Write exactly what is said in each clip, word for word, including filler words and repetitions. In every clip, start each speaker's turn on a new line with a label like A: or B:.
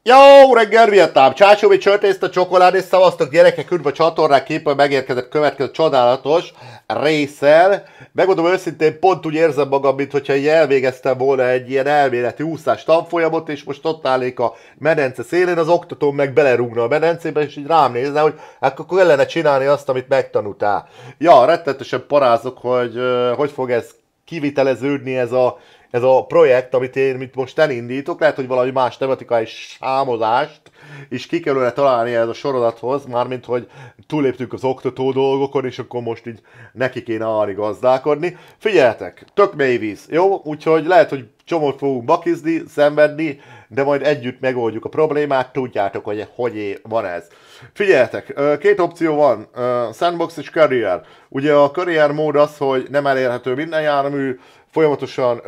A: Jó reggel, Vietnám! Csácsóvi csörtészte csokolád és szavaztok gyerekek, üdv a csatornák képen megérkezett következő csodálatos résszel. Megmondom őszintén, pont úgy érzem magam, mint hogyha így elvégeztem volna egy ilyen elméleti úszás tanfolyamot, és most ott állnék a medence szélén, az oktatóm meg belerúgna a medencébe, és így rám nézne, hogy hát akkor kellene csinálni azt, amit megtanultál. Ja, rettenetesen parázok, hogy uh, hogy fog ez kiviteleződni ez a ez a projekt, amit én mit most elindítok, lehet, hogy valami más tematikai sámozást is ki kellene találni ez a sorozathoz, mármint, hogy túléptünk az oktató dolgokon, és akkor most így neki kéne arra gazdálkodni. Figyeljetek, tök mély víz, jó? Úgyhogy lehet, hogy csomót fogunk bakizni, szenvedni, de majd együtt megoldjuk a problémát, tudjátok, hogy hogy van ez. Figyeljetek, két opció van, Sandbox és Career. Ugye a Career mód az, hogy nem elérhető minden jármű, folyamatosan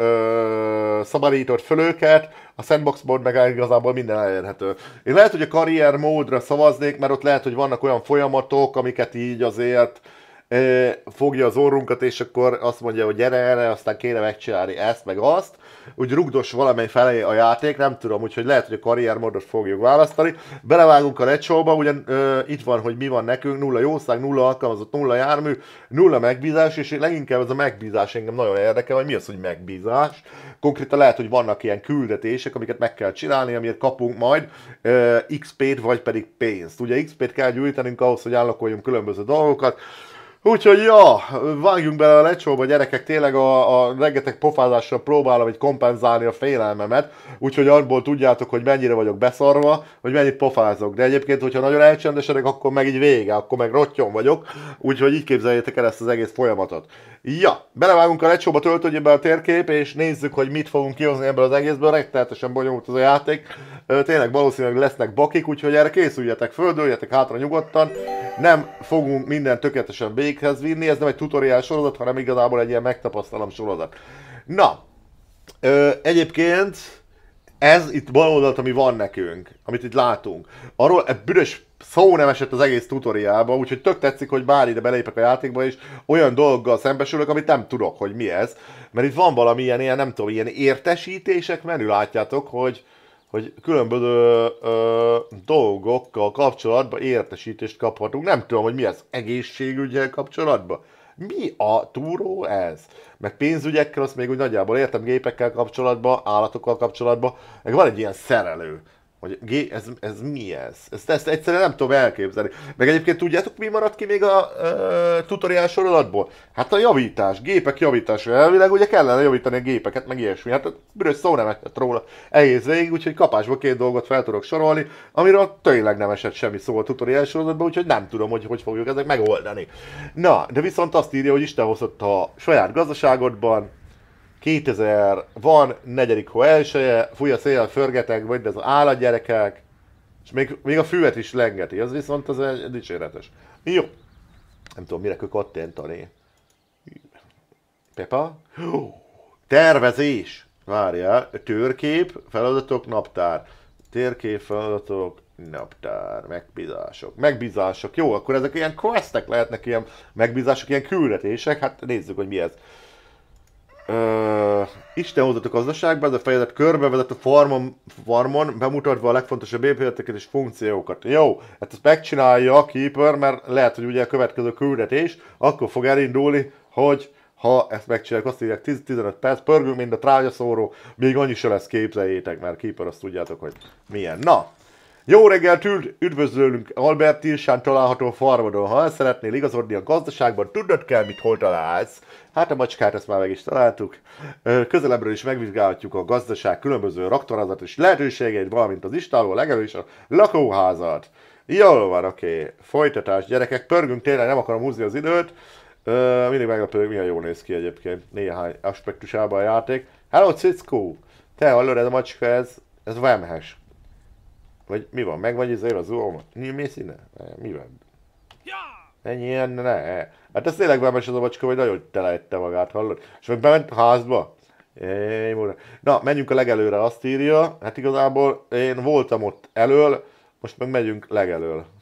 A: ö, szabadított föl őket, a Sandbox mód meg igazából minden elérhető. Én lehet, hogy a karrier módra szavaznék, mert ott lehet, hogy vannak olyan folyamatok, amiket így azért ö, fogja az orrunkat, és akkor azt mondja, hogy gyere erre, aztán kéne megcsinálni ezt, meg azt. Úgy rugdos valamely felé a játék, nem tudom, úgyhogy lehet, hogy a karrier módot fogjuk választani. Belevágunk a lecsóba, ugyan ö, itt van, hogy mi van nekünk, nulla jószág, nulla alkalmazott, nulla jármű, nulla megbízás, és leginkább ez a megbízás engem nagyon érdekel, hogy mi az, hogy megbízás. Konkrétan lehet, hogy vannak ilyen küldetések, amiket meg kell csinálni, amiért kapunk majd ö, iksz pét, vagy pedig pénzt. Ugye iksz pét kell gyűjtenünk ahhoz, hogy állokoljunk különböző dolgokat. Úgyhogy ja, vágjunk bele a lecsóba, gyerekek, tényleg a, a rengeteg pofázással próbálom így kompenzálni a félelmemet, úgyhogy abból tudjátok, hogy mennyire vagyok beszarva, hogy mennyit pofázok. De egyébként, hogyha nagyon elcsendesedek, akkor meg így vége, akkor meg rottyon vagyok, úgyhogy így képzeljétek el ezt az egész folyamatot. Ja, belevágunk a lecsóba, töltődjön be a térkép, és nézzük, hogy mit fogunk kihozni ebből az egészből, rettenetesen bonyolult az a játék. Tényleg valószínűleg lesznek bakik, úgyhogy erre készüljetek, földöljetek hátra nyugodtan. Nem fogunk mindent tökéletesen véghez vinni, ez nem egy tutoriál sorozat, hanem igazából egy ilyen megtapasztalom sorozat. Na, ö, egyébként ez itt bal oldalt, ami van nekünk, amit itt látunk, arról egy büdös szó nem esett az egész tutoriálba, úgyhogy tök tetszik, hogy bár ide belépek a játékba, és olyan dolgokkal szembesülök, amit nem tudok, hogy mi ez. Mert itt van valami ilyen, ilyen nem tudom, ilyen értesítések menü, látjátok, hogy hogy különböző ö, dolgokkal kapcsolatban értesítést kaphatunk. Nem tudom, hogy mi ez egészségügyel kapcsolatban. Mi a túró ez? Meg pénzügyekkel, azt még úgy nagyjából értem, gépekkel kapcsolatban, állatokkal kapcsolatban. Meg van egy ilyen szerelő. Hogy gé, ez, ez mi ez? Ezt, ezt egyszerűen nem tudom elképzelni. Meg egyébként tudjátok, mi maradt ki még a uh, tutoriál sorozatból? Hát a javítás, gépek javítása. Elvileg ugye kellene javítani a gépeket, meg ilyesmi. Hát büdös szó nem esett róla egész végig, úgyhogy kapásból két dolgot fel tudok sorolni, amiről tényleg nem esett semmi szó a tutoriál sorozatban, úgyhogy nem tudom, hogy hogy fogjuk ezek megoldani. Na, de viszont azt írja, hogy Isten hozott a saját gazdaságodban, kétezer van, negyedik hó elsője, fúj a szél, förgeteg, vagy ez az állatgyerekek, és még, még a füvet is lengeti, az viszont az egy dicséretes. Jó, nem tudom, mire kell kattintani. Pepa? Tervezés! Várjál, térkép, feladatok, naptár. Térkép, feladatok, naptár, megbízások. Megbízások, jó, akkor ezek ilyen questek lehetnek, ilyen megbízások, ilyen küldetések, hát nézzük, hogy mi ez. Uh, Isten hozott a gazdaságba, ez a fejezet körbevezet a farmon, farmon, bemutatva a legfontosabb épületeket és funkciókat. Jó, hát ezt megcsinálja a Keeper, mert lehet, hogy ugye a következő küldetés akkor fog elindulni, hogy ha ezt megcsináljuk, azt írják tíz-tizenöt perc, pörgünk, mint a trágyaszóró, még annyi se lesz, képzeljétek, mert Keeper azt tudjátok, hogy milyen. Na, jó reggelt, üdvözlünk Albert Tilsán található farmodon. Ha el szeretnél igazodni a gazdaságban, tudnod kell, mit hol találsz. Hát a macskát ezt már meg is találtuk. Közelebbről is megvizsgálhatjuk a gazdaság különböző raktorázat és lehetőségeit, valamint az istáló, legelő és a lakóházat. Jól van, oké. Okay. Folytatás, gyerekek. Pörgünk, tényleg nem akarom húzni az időt. Uh, mindig meglepő, milyen jól néz ki egyébként néhány aspektusában a játék. Hello, Cickó! Te hallod, ez a macska, ez, ez vemhes. Vagy mi van? Meg vagy izél az zoom? Mi, mi színe? Mi van? Ennyi ilyen, ne. Hát ez tényleg vemhes az a macska, hogy nagyon telejette magát, hallod? És meg bement a házba? Éj, múra. Na, menjünk a legelőre, azt írja. Hát igazából én voltam ott elől, most meg megyünk legelől.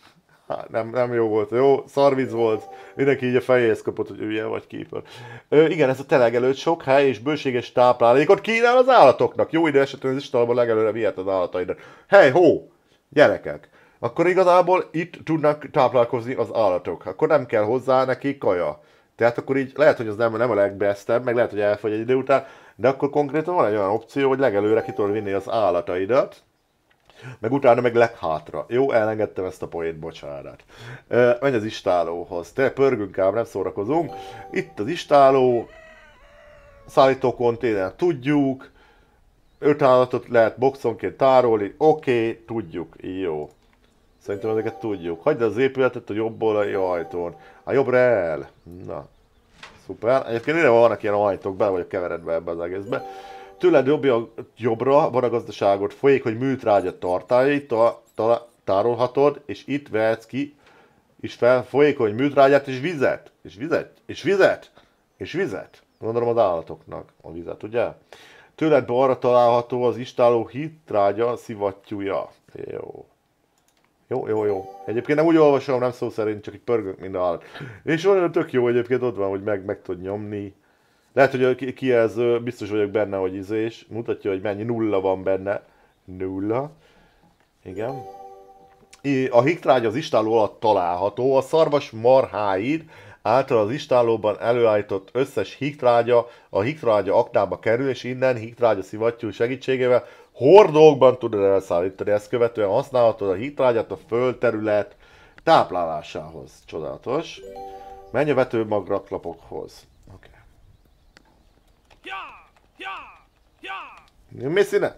A: Hát nem, nem jó volt, jó, szarvic volt. Mindenki így a fejéhez kapott, hogy hülye vagy Keeper. Ö, igen, ez a teleg előtt sok hely és bőséges táplálékot kínál az állatoknak. Jó idő esetben az istálóban legelőre vihet az állataidat. Hely, hó! Gyerekek! Akkor igazából itt tudnak táplálkozni az állatok. Akkor nem kell hozzá neki kaja. Tehát akkor így lehet, hogy az nem, nem a legbesztebb, meg lehet, hogy elfogy egy idő után, de akkor konkrétan van egy olyan opció, hogy legelőre ki tudod vinni az állataidat, meg utána meg leghátra. Jó, elengedtem ezt a poét, bocsánat. Uh, menj az istálóhoz. Te pörgünk ám, nem szórakozunk. Itt az istáló, szállító konténer, tudjuk. Öt állatot lehet boxonként tárolni, oké, okay, tudjuk, jó. Szerintem ezeket tudjuk. Hagyd az épületet a jobb oldali ajtón. A jobbra el. Na, szuper. Egyébként ide vannak ilyen ajtók, bele vagyok keveredve ebbe az egészbe. Tőled jobbja, jobbra van a gazdaságot, folyékony műtrágya tartályait ta, ta, tárolhatod, és itt vehetsz ki is fel folyékony műtrágyát és vizet. És vizet, és vizet, és vizet. Gondolom az állatoknak a vizet, ugye? Tőled balra található az istáló hittrágya szivattyúja. Jó. Jó, jó, jó. Egyébként nem úgy olvasom, nem szó szerint, csak így pörgök mind állat. És olyan tök jó egyébként, ott van, hogy meg, meg tud nyomni. Lehet, hogy a kijelző, biztos vagyok benne, hogy izés, mutatja, hogy mennyi nulla van benne. Nulla. Igen. A hittrágya az istáló alatt található, a szarvas marháid által az istálóban előállított összes hittrágya a hittrágya aknába kerül, és innen hittrágya szivattyú segítségével hordókban tudod elszállítani. Ezt követően használhatod a hittrágyát a földterület táplálásához. Csodálatos. Menj a vetőmagraklapokhoz. Oké. Okay. Mi színe?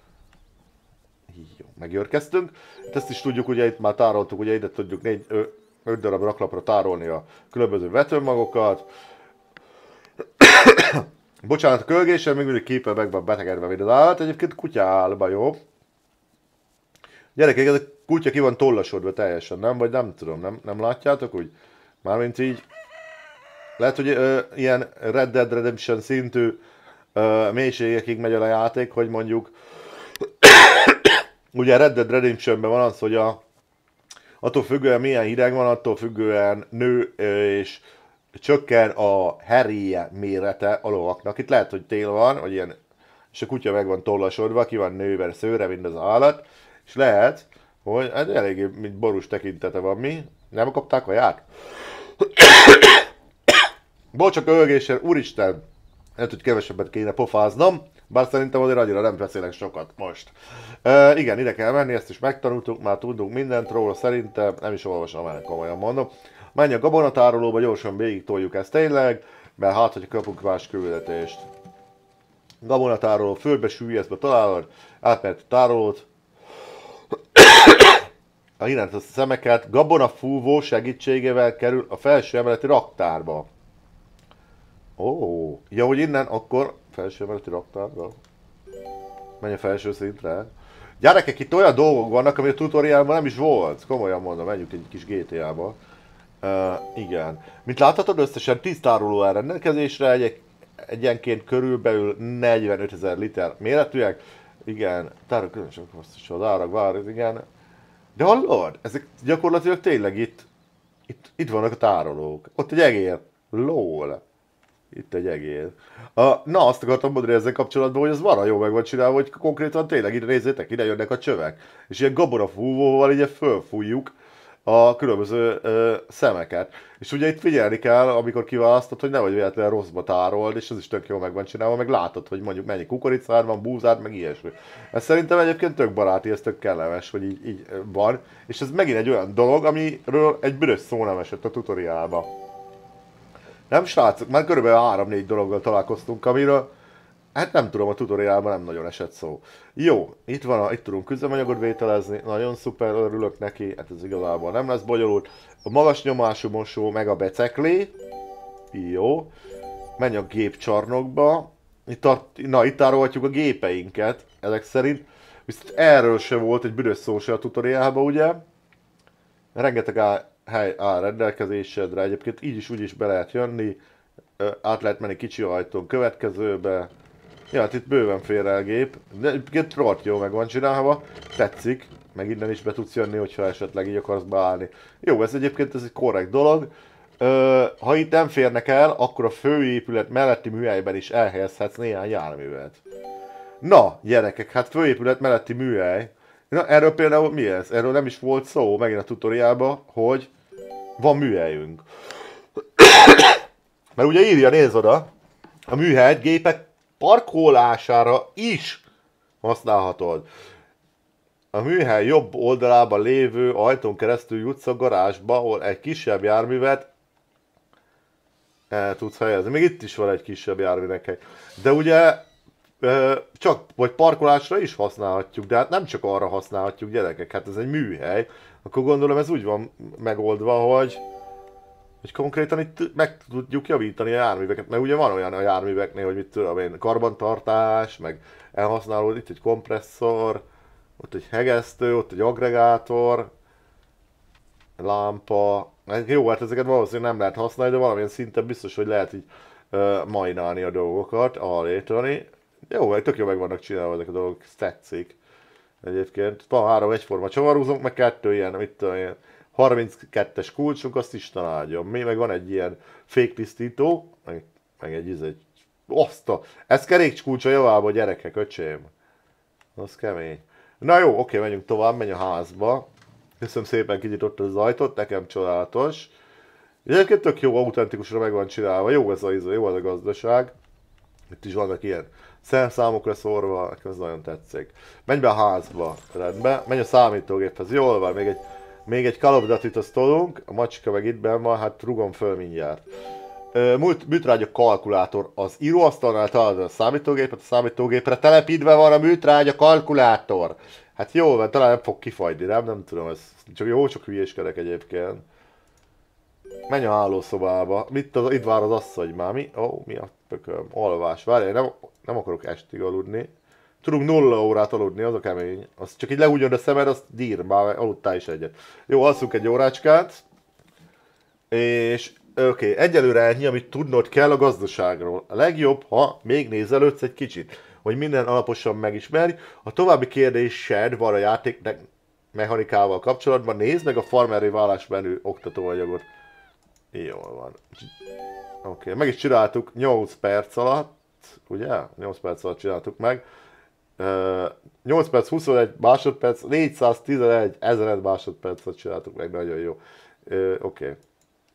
A: Jó, megérkeztünk. Ezt is tudjuk, ugye itt már tároltuk, ugye ide tudjuk négy, öt darab raklapra tárolni a különböző vetőmagokat. Bocsánat, a kölgéssel még mindig képen meg van betegedve mind az állat, egyébként kutya állba, jó? Gyerekek, ez a kutya ki van tollasodva teljesen, nem? Vagy nem tudom, nem, nem látjátok úgy? Mármint így... Lehet, hogy ö, ilyen Red Dead Redemption szintű ö, mélységekig megy el a játék, hogy mondjuk... Ugye Red Dead Redemptionben van az, hogy a... Attól függően milyen hideg van, attól függően nő ö, és... csökken a heréje mérete a lovaknak. Itt lehet, hogy tél van, vagy ilyen, és a kutya meg van tollasodva, ki van nőve szőre, mint az állat, és lehet, hogy hát eléggé, mint borús tekintete van. Mi? Nem kapták a ját? Bocsak ölgéssel, úristen! Lehet, hogy kevesebbet kéne pofáznom, bár szerintem azért annyira nem beszélek sokat most. Uh, igen, ide kell menni, ezt is megtanultuk, már tudunk mindent róla, szerintem, nem is olvasom el, komolyan mondom. Menj a gabonatárolóba, gyorsan végig toljuk ezt tényleg, mert hát, hogy kapunk más küldetést. Gabonatároló, földbe süllyesztve találod, átmehet a tárolót. A iránt a szemeket gabonafúvó segítségével kerül a felső emeleti raktárba. Ó, ja, hogy innen akkor felső emeleti raktárba. Menj a felső szintre. Gyerekek, itt olyan dolgok vannak, ami a tutoriálban nem is volt. Komolyan mondom, menjünk egy kis gé té á-ba. Uh, igen. Mint láthatod, összesen tíz tároló áll rendelkezésre, egy, egyenként körülbelül negyvenötezer liter méretűek. Igen, tároló különösen a árak, vár, igen. De hallod? Ezek gyakorlatilag tényleg itt, itt, itt vannak a tárolók. Ott egy egér. Lol. Itt egy egér. Uh, na, azt akartam mondani ezzel kapcsolatban, hogy ez marha jó meg van csinálva, hogy konkrétan tényleg ide nézzétek, ide jönnek a csövek. És ilyen gabonafúvóval így fölfújjuk a különböző ö, szemeket. És ugye itt figyelni kell, amikor kiválasztod, hogy nehogy véletlenül rosszba tárold, és ez is tök jó meg van csinálva, meg látod, hogy mondjuk mennyi kukoricád van, búzád, meg ilyesmi. Ez szerintem egyébként tök baráti, ez tök kellemes, hogy így, így van. És ez megint egy olyan dolog, amiről egy büdös szó nem esett a tutoriálba. Nem srácok, már körülbelül három-négy dologgal találkoztunk, amiről hát nem tudom, a tutoriálban nem nagyon esett szó. Jó, itt van, a, itt tudunk üzemanyagot vételezni, nagyon szuper, örülök neki, hát ez igazából nem lesz bonyolult. A magas nyomású mosó, meg a beceklé. Jó. Menj a gépcsarnokba. Itt a, na, itt tárolhatjuk a gépeinket, ezek szerint. Viszont erről se volt egy büdös szó se a tutoriálban, ugye? Rengeteg áll, hely áll rendelkezésedre, egyébként így is úgy is be lehet jönni. Át lehet menni kicsi ajtón következőbe. Ja, hát itt bőven fér el gép, de egyébként rohadt jó meg van csinálva, tetszik. meg innen is be tudsz jönni, hogyha esetleg így akarsz beállni. Jó, ez egyébként ez egy korrekt dolog. Ö, ha itt nem férnek el, akkor a főépület melletti műhelyben is elhelyezhetsz néhány járművet. Na, gyerekek, hát főépület melletti műhely. Na, erről például mi ez? Erről nem is volt szó megint a tutoriálban, hogy van műhelyünk. Mert ugye írja, nézd oda, a műhelyt gépek parkolására is használhatod. A műhely jobb oldalában lévő ajtón keresztül jutsz a garázsba, ahol egy kisebb járművet el tudsz helyezni. Még itt is van egy kisebb járműnek hely. De ugye csak vagy parkolásra is használhatjuk, de hát nem csak arra használhatjuk, gyerekek, hát ez egy műhely. Akkor gondolom ez úgy van megoldva, hogy, hogy konkrétan itt meg tudjuk javítani a járműveket, mert ugye van olyan a járműveknél, hogy mit tudom én, karbantartás, meg elhasználód, itt egy kompresszor, ott egy hegesztő, ott egy aggregátor, lámpa. Jó, hát ezeket valószínűleg nem lehet használni, de valamilyen szinten biztos, hogy lehet így uh, majnálni a dolgokat, allétani. Jó, tök jó meg vannak csinálva ezek a dolgok, ezt tetszik. Egyébként van három egyforma csavarhúzónk, meg kettő ilyen, mit tudom én, harminckettes kulcsunk, azt Isten áldjon. Mi meg van egy ilyen féktisztító, meg, meg egy izé, oszta. Ez kerékkulcs a javába, gyerekek, öcsém. Az kemény. Na jó, oké, menjünk tovább, menj a házba. Köszönöm szépen, kinyitottad az ajtót, nekem csodálatos. Egyébként tök jó, autentikusra meg van csinálva, jó ez a, jó ez a gazdaság. Itt is vannak ilyen szerszámokra szórva, nekem ez nagyon tetszik. Menj be a házba, rendben, menj a számítógéphez, jól van, még egy, még egy Call of Duty-t azt tolunk, a macska meg itt benn van, hát rugom föl mindjárt. Műtrágya kalkulátor, az íróasztalnál találod a számítógépet, a számítógépre telepítve van a műtrágya kalkulátor. Hát jó, mert talán nem fog kifajni, nem? Nem tudom, ez csak jó, csak hülyéskedek egyébként. Menj a hálószobába. Mit az, itt vár az asszony már, mi? Ó, oh, mi a pököm? Alvás. Várjál, nem, nem akarok estig aludni. Tudunk nulla órát aludni, az a kemény. Az csak így lehúgyod a szemed, azt dír, már aludtál is egyet. Jó, alszunk egy órácskát. És oké, okay, egyelőre ennyi, amit tudnod kell a gazdaságról. A legjobb, ha még nézelődsz egy kicsit, hogy minden alaposan megismerj. A további kérdésed van a játék mechanikával kapcsolatban, nézd meg a farmerré válás menü oktatóanyagot. Jól van. Oké, okay, meg is csináltuk nyolc perc alatt, ugye? nyolc perc alatt csináltuk meg. Uh, nyolc perc, huszonegy másodperc, négyszáztizenegy ezer másodpercet csináltuk meg, nagyon jó. Uh, Oké. Okay.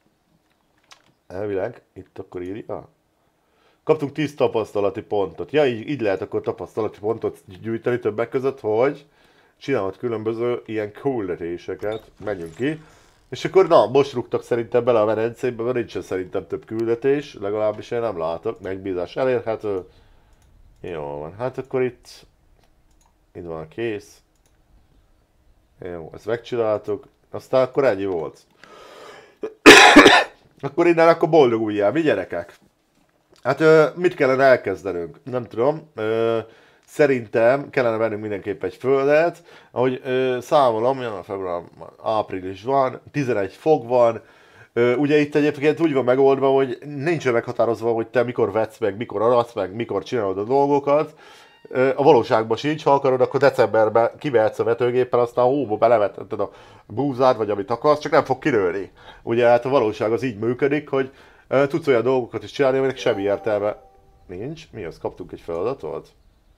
A: Elvileg, itt akkor írja. Kaptunk tíz tapasztalati pontot. Ja, így, így lehet akkor tapasztalati pontot gyűjteni többek között, hogy csinálhat különböző ilyen küldetéseket. Menjünk ki. És akkor na, most rúgtak szerintem bele a medencébe, mert nincsen szerintem több küldetés, legalábbis én nem látok. Megbízás elérhető. Jó van, hát akkor itt, itt van a kész. Jó, ezt megcsináltuk. Aztán akkor ennyi volt. Akkor innen akkor boldog újjá, mi gyerekek? Hát ö, mit kellene elkezdenünk? Nem tudom. Ö, szerintem kellene vennünk mindenképp egy földet. Ahogy ö, számolom, január, február, április van, tizenegy fok van. Ö, ugye itt egyébként úgy van megoldva, hogy nincsen meghatározva, hogy te mikor vetsz meg, mikor aratsz meg, mikor csinálod a dolgokat. Ö, a valóságban sincs, ha akarod, akkor decemberben kivehetsz a vetőgéppel, aztán a hóba belevetheted a búzád, vagy amit akarsz, csak nem fog kinőni. Ugye hát a valóság az így működik, hogy uh, tudsz olyan dolgokat is csinálni, aminek semmi értelme nincs. Mi az? Kaptunk egy feladatot?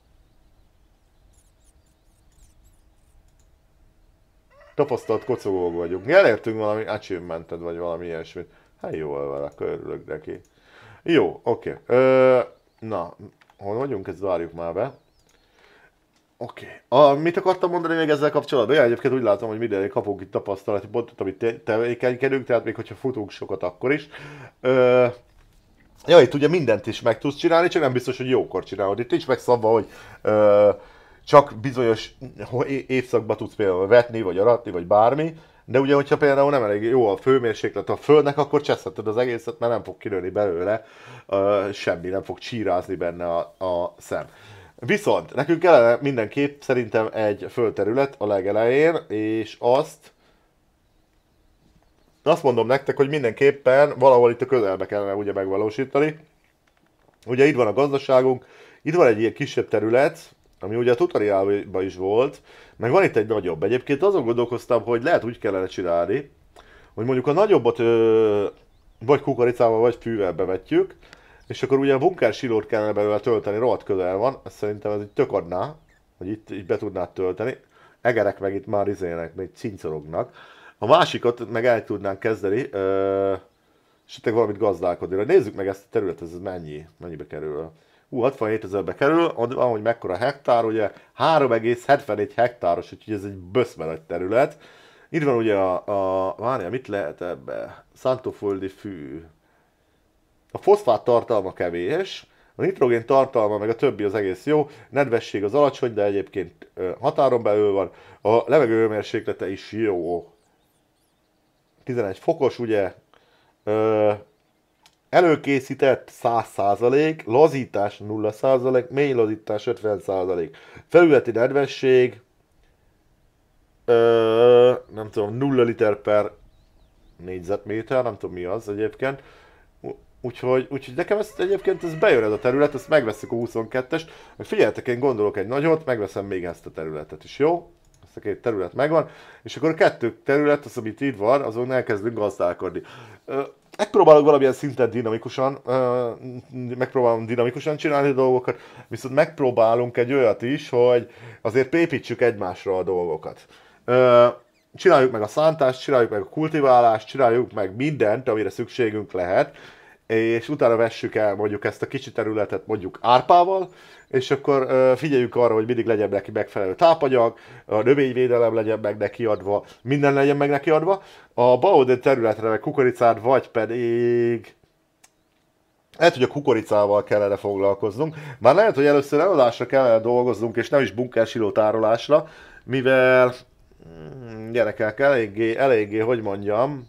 A: Tapasztalt kocogók vagyunk. Mi elértünk valami achievemented, vagy valami ilyesmit. Hát jól van, akkor örülök neki. Jó, oké. Okay. Na, hol vagyunk? Ezt várjuk már be. Oké. Okay. Mit akartam mondani még ezzel kapcsolatban? Ja, egyébként úgy látom, hogy mindenki kapunk itt tapasztalati pontot, amit tevékenykedünk, tehát még hogyha futunk sokat, akkor is. Ö... Ja, itt ugye mindent is meg tudsz csinálni, csak nem biztos, hogy jókor csinálod. Itt nincs megszabva, hogy ö, csak bizonyos évszakban tudsz például vetni, vagy aratni, vagy bármi. De ugye, hogyha például nem elég jó a főmérséklet a földnek, akkor cseszheted az egészet, mert nem fog kinőni belőle, ö, semmi, nem fog csírázni benne a, a szem. Viszont nekünk kellene mindenképp szerintem egy földterület a legelején, és azt azt mondom nektek, hogy mindenképpen valahol itt a közelbe kellene ugye megvalósítani. Ugye itt van a gazdaságunk, itt van egy ilyen kisebb terület, ami ugye a tutoriálban is volt, meg van itt egy nagyobb. Egyébként azon gondolkoztam, hogy lehet úgy kellene csinálni, hogy mondjuk a nagyobbat ö, vagy kukoricával, vagy fűvel bevetjük, és akkor ugye a bunker silót kellene belőle tölteni, rohadt közel van, ezt szerintem ez így tök adná, hogy itt így be tudnád tölteni. Egerek meg itt már izének, még cincorognak. A másikat meg el tudnánk kezdeni, ö, és itt valamit gazdálkodni. Nézzük meg ezt a területet, ez mennyi, mennyibe kerül. Hú, hatvanhét ezerbe kerül, van, hogy mekkora hektár, ugye három egész hetvenegy hektáros, úgyhogy ez egy böszme nagy terület. Itt van ugye a, a várjál, mit lehet ebbe? Szántóföldi fű. A foszfát tartalma kevés, a nitrogén tartalma meg a többi az egész jó, nedvesség az alacsony, de egyébként határon belül van, a levegő hőmérséklete is jó. tizenegy fokos, ugye, ö, előkészített száz százalék, lazítás nulla százalék, mély lazítás ötven százalék, felületi nedvesség, ö, nem tudom, nulla liter per négyzetméter, nem tudom mi az egyébként. Úgyhogy, úgyhogy nekem ezt egyébként ez bejön ez a terület, ezt megveszük a huszonkettest, meg figyeljetek, én gondolok egy nagyot, megveszem még ezt a területet is, jó? Ezt a két terület megvan, és akkor a kettő terület, az amit itt van, azon elkezdünk gazdálkodni. Megpróbálok valamilyen szinten dinamikusan, megpróbálom dinamikusan csinálni a dolgokat, viszont megpróbálunk egy olyat is, hogy azért építsük egymásra a dolgokat. Csináljuk meg a szántást, csináljuk meg a kultiválást, csináljuk meg mindent, amire szükségünk lehet, és utána vessük el mondjuk ezt a kicsi területet mondjuk árpával, és akkor uh, figyeljük arra, hogy mindig legyen neki megfelelő tápanyag, a növényvédelem legyen meg neki adva, minden legyen meg neki adva. A baodé területre meg kukoricát, vagy pedig... Lehet, hogy a kukoricával kellene foglalkoznunk. Már lehet, hogy először eladásra kellene dolgoznunk, és nem is bunkersiló tárolásra, mivel... Gyerekek, eléggé, eléggé, hogy mondjam...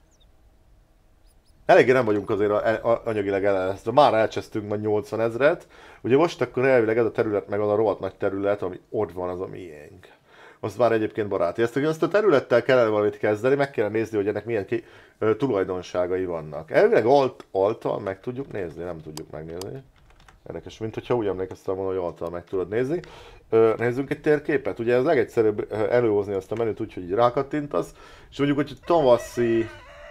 A: Eléggé nem vagyunk azért anyagileg ellenezve. Már elcsesztünk majd nyolcvan ezret. Ugye most akkor elvileg ez a terület meg az a rohadt nagy terület, ami ott van, az a miénk. Az már egyébként baráti. Ezt, ezt a területtel kellene valamit kezdeni, meg kellene nézni, hogy ennek milyen ki, ö, tulajdonságai vannak. Elvileg alt, alttal meg tudjuk nézni, nem tudjuk megnézni. Érdekes, mint hogyha úgy emlékeztem volna, hogy alttal meg tudod nézni. Ö, nézzünk egy térképet. Ugye ez legegyszerűbb előhozni azt a menüt úgy, hogy rákattintasz. És mondjuk, hogy tavaszi...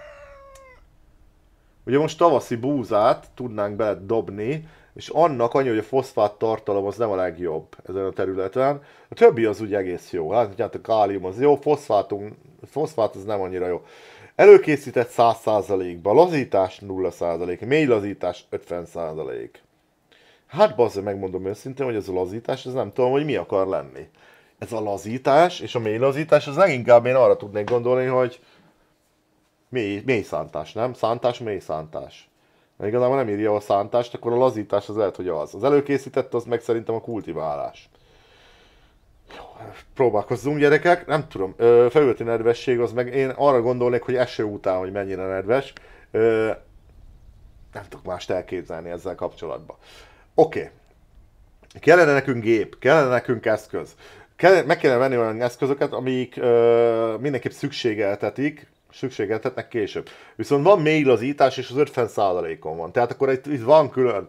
A: Ugye most tavaszi búzát tudnánk bele dobni, és annak annyi, hogy a foszfát tartalom az nem a legjobb ezen a területen. A többi az úgy egész jó. Látjátok, a kálium az jó, foszfátunk, foszfát az nem annyira jó. Előkészített száz százalékba, lazítás nulla százalék, mély lazítás ötven százalék. Hát bazzá, megmondom őszintén, hogy ez a lazítás, ez nem tudom, hogy mi akar lenni. Ez a lazítás és a mély lazítás, az leginkább én arra tudnék gondolni, hogy Mély, mély szántás, nem? Szántás, mély szántás. De igazából nem írja a szántást, akkor a lazítás az lehet, hogy az. Az előkészített, az meg szerintem a kultiválás. Jó, próbálkozzunk, gyerekek. Nem tudom, felületi nedvesség, az meg én arra gondolnék, hogy eső után, hogy mennyire nedves. Ö, nem tudok mást elképzelni ezzel kapcsolatban. Oké. Okay. Kellene nekünk gép, kellene nekünk eszköz. Kell, meg kellene venni olyan eszközöket, amik ö, mindenképp szükségeltetik, szükségeltetnek később. Viszont van mély lazítás, és az ötven százalékon van. Tehát akkor itt, itt van külön.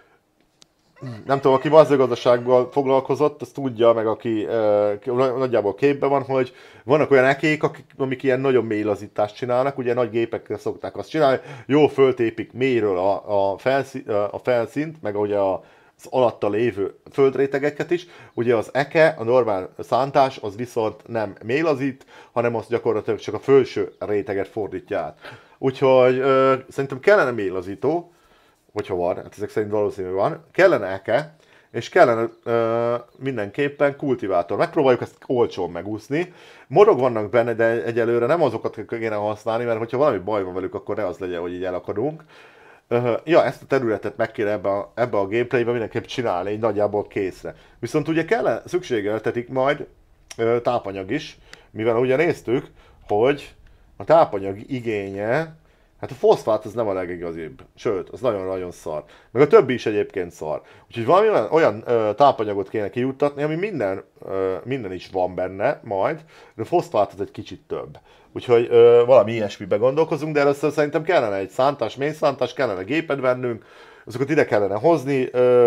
A: Nem tudom, aki mezőgazdasággal foglalkozott, azt tudja, meg aki e, nagyjából képben van, hogy vannak olyan ekék, akik, amik ilyen nagyon mély lazítást csinálnak, ugye nagy gépekkel szokták azt csinálni, jól föltépik mélyről a, a, felszínt, a felszínt, meg ugye a az alatta lévő földrétegeket is. Ugye az eke, a normál szántás, az viszont nem mélazít, hanem az gyakorlatilag csak a felső réteget fordítja át. Úgyhogy ö, szerintem kellene mélazító, hogyha van, hát ezek szerint valószínű van, kellene eke, és kellene ö, mindenképpen kultivátor. Megpróbáljuk ezt olcsón megúszni. Morog vannak benne, de egyelőre nem azokat kéne használni, mert hogyha valami baj van velük, akkor ne az legyen, hogy így elakadunk. Uh, ja, ezt a területet meg kéne ebbe a, ebbe a gameplaybe mindenképp csinálni, így nagyjából készre. Viszont ugye kell, szükségeltetik majd uh, tápanyag is, mivel ugye néztük, hogy a tápanyag igénye, hát a foszfát az nem a legigazibb, sőt, az nagyon-nagyon szar. Meg a többi is egyébként szar. Úgyhogy valami olyan, olyan uh, tápanyagot kéne kijuttatni, ami minden, uh, minden is van benne majd, de a foszfát az egy kicsit több. Úgyhogy ö, valami ilyesmibe gondolkozunk, de először szerintem kellene egy szántás, mély szántás, kellene gépet vennünk, azokat ide kellene hozni, ö,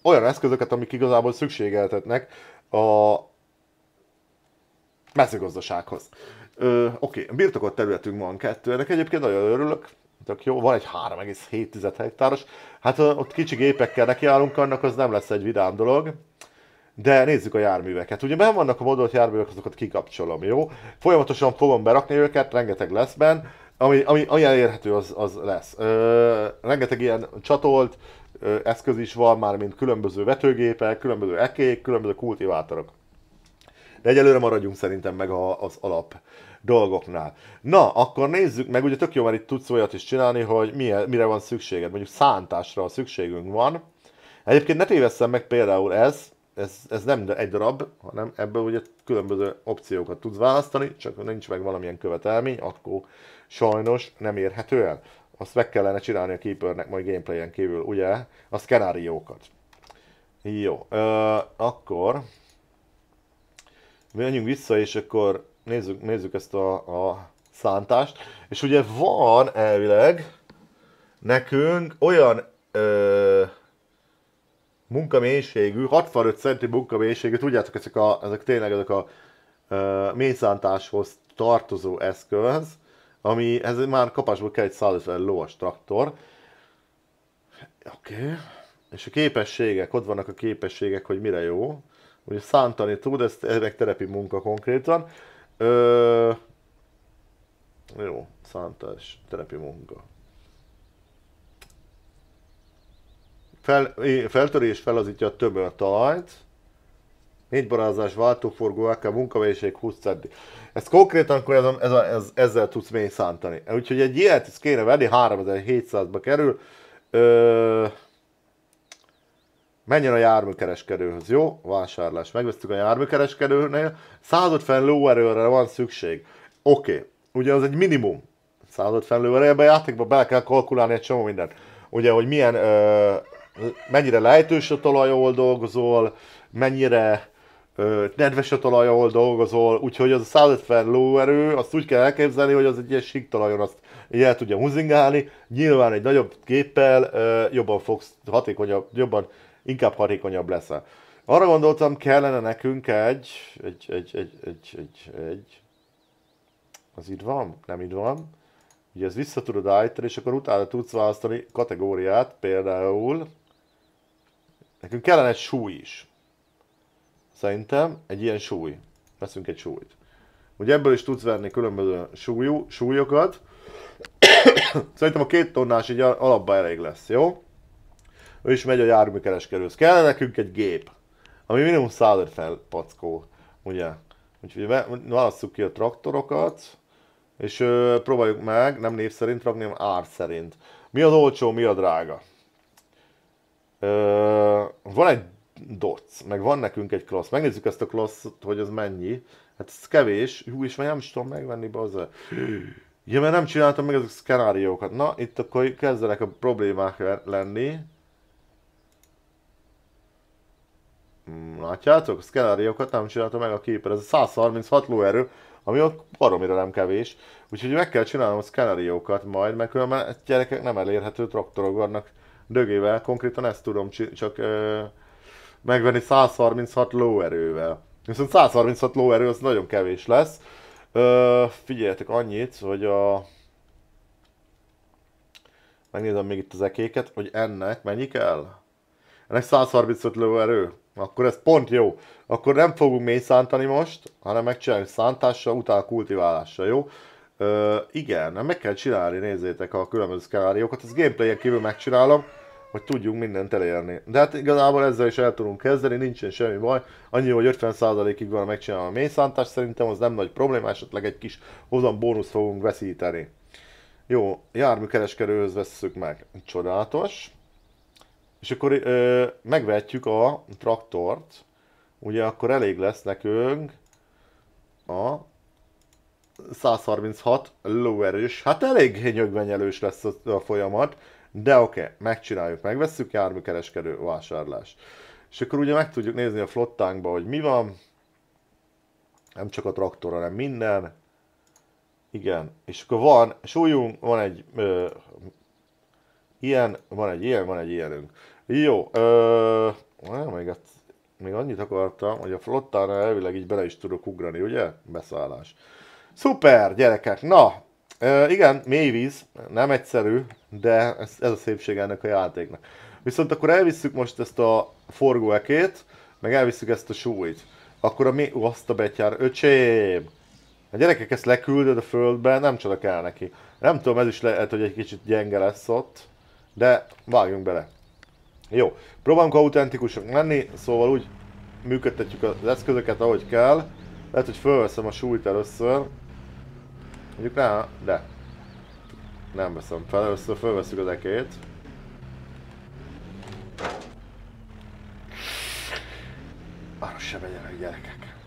A: olyan eszközöket, amik igazából szükségeltetnek a mezőgazdasághoz. Ö, Oké, okay. Birtokott területünk van kettő, ennek egyébként nagyon örülök, tök jó, van egy három egész hét hektáros, hát ott kicsi gépekkel nekiállunk annak, az nem lesz egy vidám dolog, de nézzük a járműveket. Ugye benn vannak a modolt járművek, azokat kikapcsolom, jó? Folyamatosan fogom berakni őket, rengeteg lesz benn, ami, ami, ami elérhető, az, az lesz. Ö, rengeteg ilyen csatolt ö, eszköz is van már, mint különböző vetőgépek, különböző ekék, különböző kultivátorok. De egyelőre maradjunk szerintem meg a, az alap dolgoknál. Na, akkor nézzük meg, ugye tök jó, mert itt tudsz olyat is csinálni, hogy milyen, mire van szükséged. Mondjuk szántásra szükségünk van. Egyébként ne tévesszem meg például ez, ez, ez nem egy darab, hanem ebből ugye különböző opciókat tudsz választani, csak nincs meg valamilyen követelmény, akkor sajnos nem érhető el. Azt meg kellene csinálni a Keepernek majd gameplayen kívül, ugye, a szkenáriókat. Jó, ö, akkor menjünk vissza, és akkor nézzük, nézzük ezt a, a szántást. És ugye van elvileg nekünk olyan ö, munkamélységű, hatvanöt centi munkamélységű, tudjátok, ezek, a, ezek tényleg ezek a ö, mélyszántáshoz tartozó eszköz, ami ez már kapásból kell egy százötven lóas traktor. Oké. Okay. És a képességek, ott vannak a képességek, hogy mire jó. Ugye szántani tud, ez egy terepi munka konkrétan. Ö... Jó, szántás, terepi munka. Fel, feltörés felazítja a tömör talajt. Négy barázás, váltóforgó, akár munkavégység húsz centi. Ez konkrétan akkor ez, ez, ez, ezzel tudsz mély szántani. Úgyhogy egy ilyet ezt kéne venni, háromezer-hétszázba kerül. Ö... Menjen a járműkereskedőhöz, jó? Vásárlás. Megvesztük a járműkereskedőnél. százötven lóerőre van szükség. Oké. Okay. Ugye az egy minimum. százötven lóerőben játékban bele kell kalkulálni egy csomó mindent. Ugye, hogy milyen, ö, mennyire lejtős a talaj, ahol dolgozol, mennyire ö, nedves a talaj, ahol dolgozol. Úgyhogy az a százötven lóerő, azt úgy kell elképzelni, hogy az egy ilyen sík talajon azt így el tudja húzingálni. Nyilván egy nagyobb géppel ö, jobban fogsz, hatékonyabb, jobban inkább hatékonyabb leszel. Arra gondoltam, kellene nekünk egy, egy, egy, egy, egy, egy, egy, az itt van? Nem itt van. Ugye ez vissza tudod állítani, és akkor utána tudsz választani kategóriát, például nekünk kellene egy súly is. Szerintem egy ilyen súly. Veszünk egy súlyt. Ugye ebből is tudsz venni különböző súlyú, súlyokat. Szerintem a két tonnás így alapban elég lesz, jó? Ő is megy a járműkereskedőhöz. Kellene nekünk egy gép, ami minimum százötven packó, ugye? Úgyhogy válasszuk ki a traktorokat, és ö, próbáljuk meg, nem név szerint rakni, hanem ár szerint. Mi az olcsó, mi a drága? Ö, van egy doc, meg van nekünk egy klassz. Megnézzük ezt a klasszot, hogy az mennyi. Hát ez kevés. Hú, és már nem is tudom megvenni be az. Ja, mert nem csináltam meg ezek a szkenáriókat. Na, itt akkor kezdenek a problémák lenni. Látjátok? A szkenáriókat nem csináltam meg a Keeper. Ez a száz harminchat lóerő, ami ott baromira nem kevés. Úgyhogy meg kell csinálnom a szkenáriókat majd, mert különben gyerekek nem elérhető traktorok vannak dögével. Konkrétan ezt tudom csak ö, megvenni száz harminchat lóerővel. Viszont száz harminchat lóerő az nagyon kevés lesz. Ö, figyeljetek annyit, hogy a... Megnézem még itt az ekéket, hogy ennek mennyi kell? Ennek száz harmincöt lóerő. Akkor ez pont jó. Akkor nem fogunk mély szántani most, hanem megcsináljuk szántással, utána kultiválással, jó? Ö, igen, meg kell csinálni, nézzétek a különböző szkenáriókat. Ezt gameplayen kívül megcsinálom, hogy tudjunk mindent elérni. De hát igazából ezzel is el tudunk kezdeni, nincsen semmi baj. Annyi, hogy ötven százalékig van megcsinálni a mély szántást, szerintem az nem nagy probléma, esetleg egy kis hozam bónusz fogunk veszíteni. Jó, járműkereskedőhöz vesszük meg. Csodálatos. És akkor ö, megvetjük a traktort, ugye akkor elég lesz nekünk a száz harminchat lóerős, hát elég nyögvenyelős lesz a, a folyamat, de oké, okay, megcsináljuk, megvesszük, járműkereskedő, vásárlás. És akkor ugye meg tudjuk nézni a flottánkba, hogy mi van, nem csak a traktor, hanem minden. Igen, és akkor van súlyunk, van egy ö, ilyen, van egy ilyen, van egy ilyenünk. Jó, ö... még, még annyit akartam, hogy a flottára elvileg így bele is tudok ugrani, ugye? Beszállás. Szuper, gyerekek! Na, ö, igen, mélyvíz, nem egyszerű, de ez, ez a szépség ennek a játéknak. Viszont akkor elvisszük most ezt a forgóekét, meg elvisszük ezt a súlyt. Akkor a mi... Ó, azt a betyár, öcsém! A gyerekek ezt leküldöd a földbe, nem csoda kell neki. Nem tudom, ez is lehet, hogy egy kicsit gyenge lesz ott, de vágjunk bele. Jó, próbálunk autentikusak lenni, szóval úgy működtetjük az eszközöket, ahogy kell. Lehet, hogy fölveszem a súlyt először. Mondjuk rá, de nem veszem fel, először fölveszünk az ekét. Arra se vegyenek, gyerekek.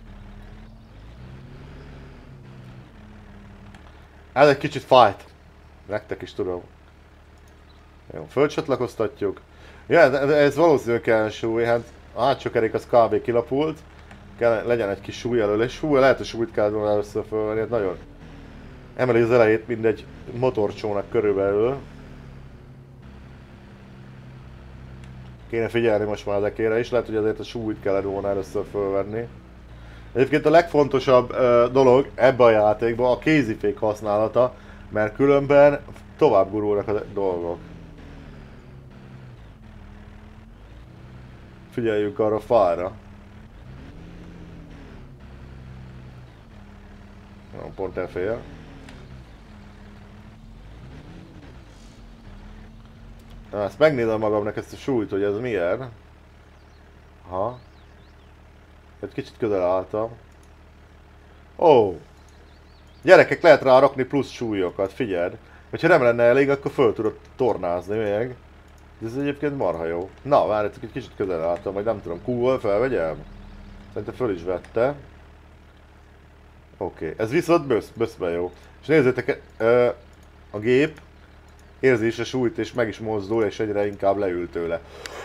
A: Ez egy kicsit fájt. Nektek is tudom. Jó, fölcsatlakoztatjuk. Ja, ez, ez valószínűleg kell súly, hát a hátsó kerék az kb. Kilapult. Kell, legyen egy kis súlyjelölés. Hú, lehet, hogy súlyt kell volna először fölvenni, hát nagyon emeli az elejét, mint egy motorcsónak körülbelül. Kéne figyelni most már ezekére is, lehet, hogy ezért a súlyt kellett volna először fölvenni. Egyébként a legfontosabb uh, dolog ebbe a játékban a kézifék használata, mert különben tovább gurulnak a dolgok. Figyeljünk arra a fára. No, pont elfél. Na, ezt megnézem magamnak ezt a súlyt, hogy ez milyen. Aha. Egy kicsit közel álltam. Ó! Oh. Gyerekek, lehet rá rakni plusz súlyokat, figyeld. Hogyha nem lenne elég, akkor föl tudod tornázni még. Ez egyébként marha jó. Na, várjátok, egy kicsit közel álltam, vagy nem tudom, Q-val felvegyem? Szerintem föl is vette. Oké, okay. Ez viszont bösz, böszben jó. És nézzétek, ö, a gép érzi is a súlyt, és meg is mozdul, és egyre inkább leül tőle.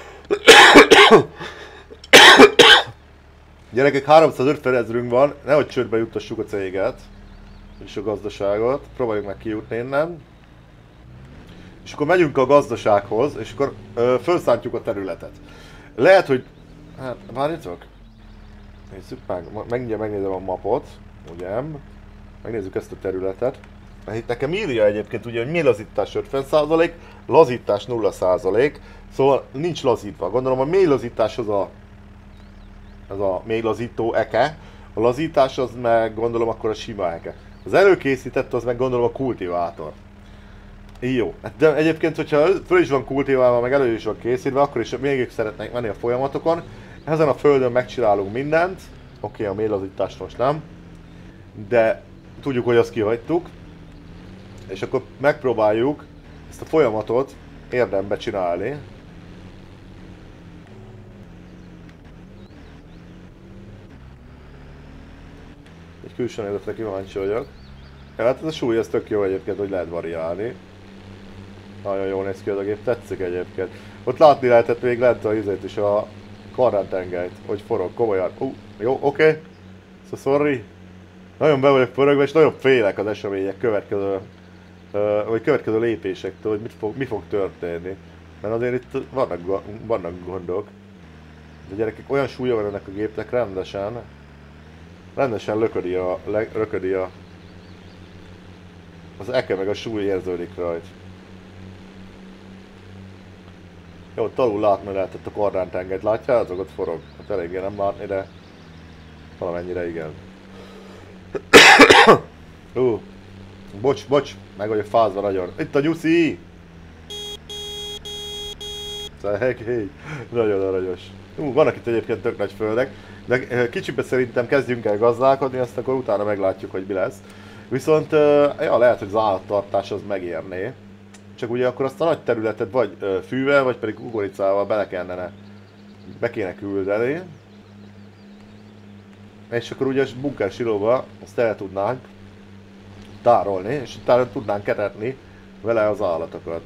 A: Gyerekek, háromszázötven ezrünk van, nehogy csődbe juttassuk a céget, és a gazdaságot. Próbáljuk meg kijutni innen. És akkor megyünk a gazdasághoz, és akkor ö, felszántjuk a területet. Lehet, hogy... Hát, várjatok. Nézzük meg, megnyilván megnézem a mapot, ugye? Megnézzük ezt a területet. Mert itt nekem írja egyébként ugye, hogy mélazítás ötven százalék, lazítás nulla százalék, szóval nincs lazítva. Gondolom a mélazítás az a... az a mélazító eke, a lazítás az meg gondolom akkor a sima eke. Az előkészített az meg gondolom a kultivátor. Jó, de egyébként, hogyha föl is van kultiválva, meg elő is van készítve, akkor is mégis szeretnék menni a folyamatokon. Ezen a földön megcsinálunk mindent. Oké, okay, a mélazítást most nem. De tudjuk, hogy azt kihagytuk. És akkor megpróbáljuk ezt a folyamatot érdembe csinálni. Egy külső nézetre kíváncsi vagyok. Ja, hát ez a súly, ez tök jó egyébként, hogy lehet variálni. Nagyon jól néz ki az a gép, tetszik egyébként. Ott látni lehetett még lent a izét is, a karrántengelyt, hogy forog, komolyan. Uh, jó, oké. Okay. So sorry. Nagyon be vagyok pörögve, és nagyon félek az események következő, uh, vagy következő lépésektől, hogy mit fog, mi fog történni. Mert azért itt vannak, vannak gondok. De gyerekek, olyan súlya van ennek a gépnek rendesen. Rendesen löködi a, le, löködi a... Az eke meg a súly érződik rajta. Jó, ott alul látni lehetett a karrántengelyt, látjátok? Ott forog. Hát eléggé nem látni, de valamennyire igen. Ú, uh, bocs, bocs, meg vagyok fázva nagyon. Itt a nyuszi! Szegény, nagyon aranyos. Ú, vannak itt egyébként tök nagy földek, de kicsibe szerintem kezdjünk el gazdálkodni, azt akkor utána meglátjuk, hogy mi lesz. Viszont, ja, lehet, hogy az állattartás az megérné. Csak ugye akkor azt a nagy területet vagy fűvel, vagy pedig ugoricával bele kellene, be kéne küldeni. És akkor ugye a bunker silóba azt el tudnánk tárolni, és utána tudnánk ketetni vele az állatokat.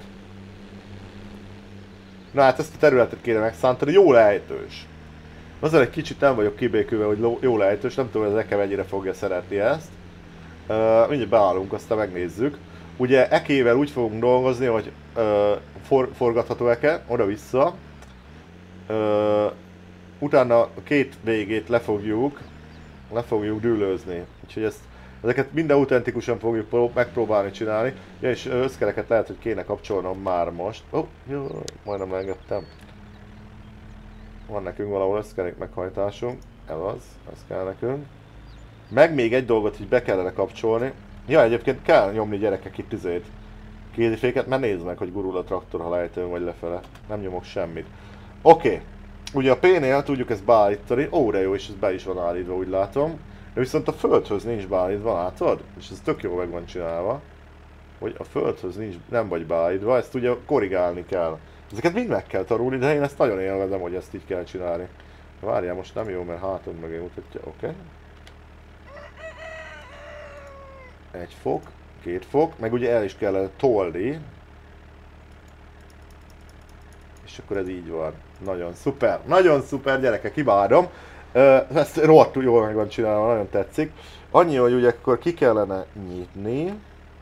A: Na hát ezt a területet kéne megszántani, jó lejtős. Azért egy kicsit nem vagyok kibékülve, hogy jó lejtős, nem tudom, hogy az eke mennyire fogja szeretni ezt. Uh, mindjárt beállunk, aztán megnézzük. Ugye ekével úgy fogunk dolgozni, hogy ö, for, forgatható eke, oda-vissza. Ö, utána a két végét le fogjuk, le fogjuk dűlőzni. Úgyhogy ezt, ezeket minden autentikusan fogjuk prób- megpróbálni csinálni. Ja, és összkereket lehet, hogy kéne kapcsolnom már most. Ó, oh, jó, majdnem leengedtem. Van nekünk valahol összkerék meghajtásunk. Ez az, ez kell nekünk. Meg még egy dolgot így be kellene kapcsolni. Ja, egyébként kell nyomni gyerekek itt izét. Kéziféket, mert nézd meg, hogy gurul a traktor, ha lejtőn vagy lefele. Nem nyomok semmit. Oké. Okay. Ugye a P-nél tudjuk ezt beállítani. Ó, de jó, és ez be is van állítva, úgy látom. De viszont a földhöz nincs beállítva, látod? És ez tök jó meg van csinálva. Hogy a földhöz nincs, nem vagy beállítva, ezt ugye korrigálni kell. Ezeket mind meg kell tanulni, de én ezt nagyon élvezem, hogy ezt így kell csinálni. Várjál, most nem jó, mert hátunk mögé mutatja. Oké. Okay. Egy fok, két fok, meg ugye el is kellene tolni. És akkor ez így van. Nagyon szuper, nagyon szuper, gyerekek, imádom. Ezt rohadtul jól meg van csinálva, nagyon tetszik. Annyi, hogy ugye akkor ki kellene nyitni.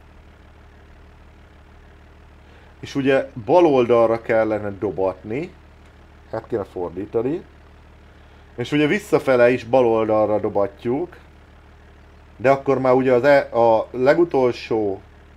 A: És ugye bal oldalra kellene dobatni. Hát kéne fordítani. És ugye visszafele is bal oldalra dobatjuk. De akkor már ugye az e, a legutolsó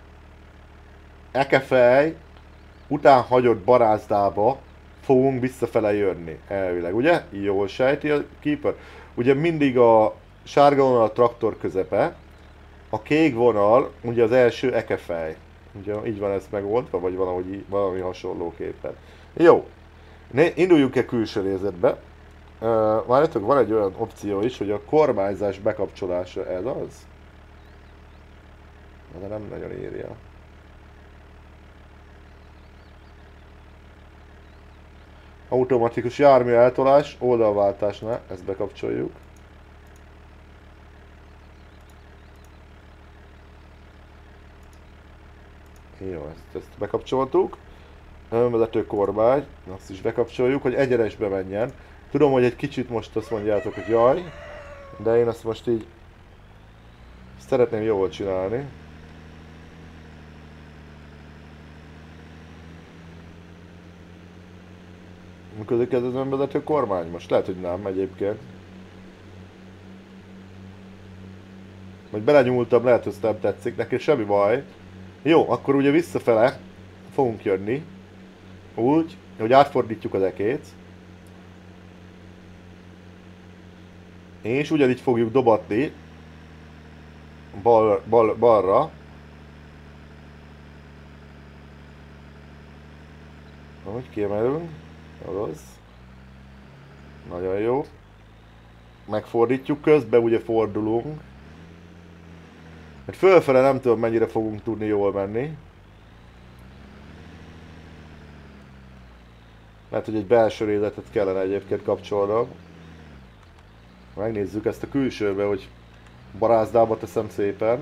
A: ekefej után hagyott barázdába fogunk visszafele jönni, elvileg, ugye? Jól sejti a keeper. Ugye mindig a sárga vonal a traktor közepe, a kék vonal ugye az első ekefej. Ugye így van ez megoldva, vagy valahogy így, valami hasonlóképpen. Jó, induljunk-e külső nézetbe. Uh, várjátok, van egy olyan opció is, hogy a kormányzás bekapcsolása, ez az? De nem nagyon írja. Automatikus jármű eltolás, oldalváltásnál, ezt bekapcsoljuk. Jó, ezt, ezt bekapcsoltuk. Önvezető kormány, azt is bekapcsoljuk, hogy egyenesbe menjen. Tudom, hogy egy kicsit most azt mondjátok, hogy jaj, de én azt most így szeretném jól csinálni. Működik ez az önvezető kormány most? Lehet, hogy nem egyébként. Vagy belenyúltam, lehet, hogy nem tetszik, neki semmi baj. Jó, akkor ugye visszafele fogunk jönni. Úgy, hogy átfordítjuk az ekét. És ugyanígy fogjuk dobatni bal, bal, balra. Ahogy kiemelünk. Az. Nagyon jó. Megfordítjuk közben, ugye fordulunk. Mert fölfele nem tudom mennyire fogunk tudni jól menni. Lehet, hogy egy belső részletet kellene egyébként kapcsolnom. Megnézzük ezt a külsőbe, hogy barázdába teszem szépen.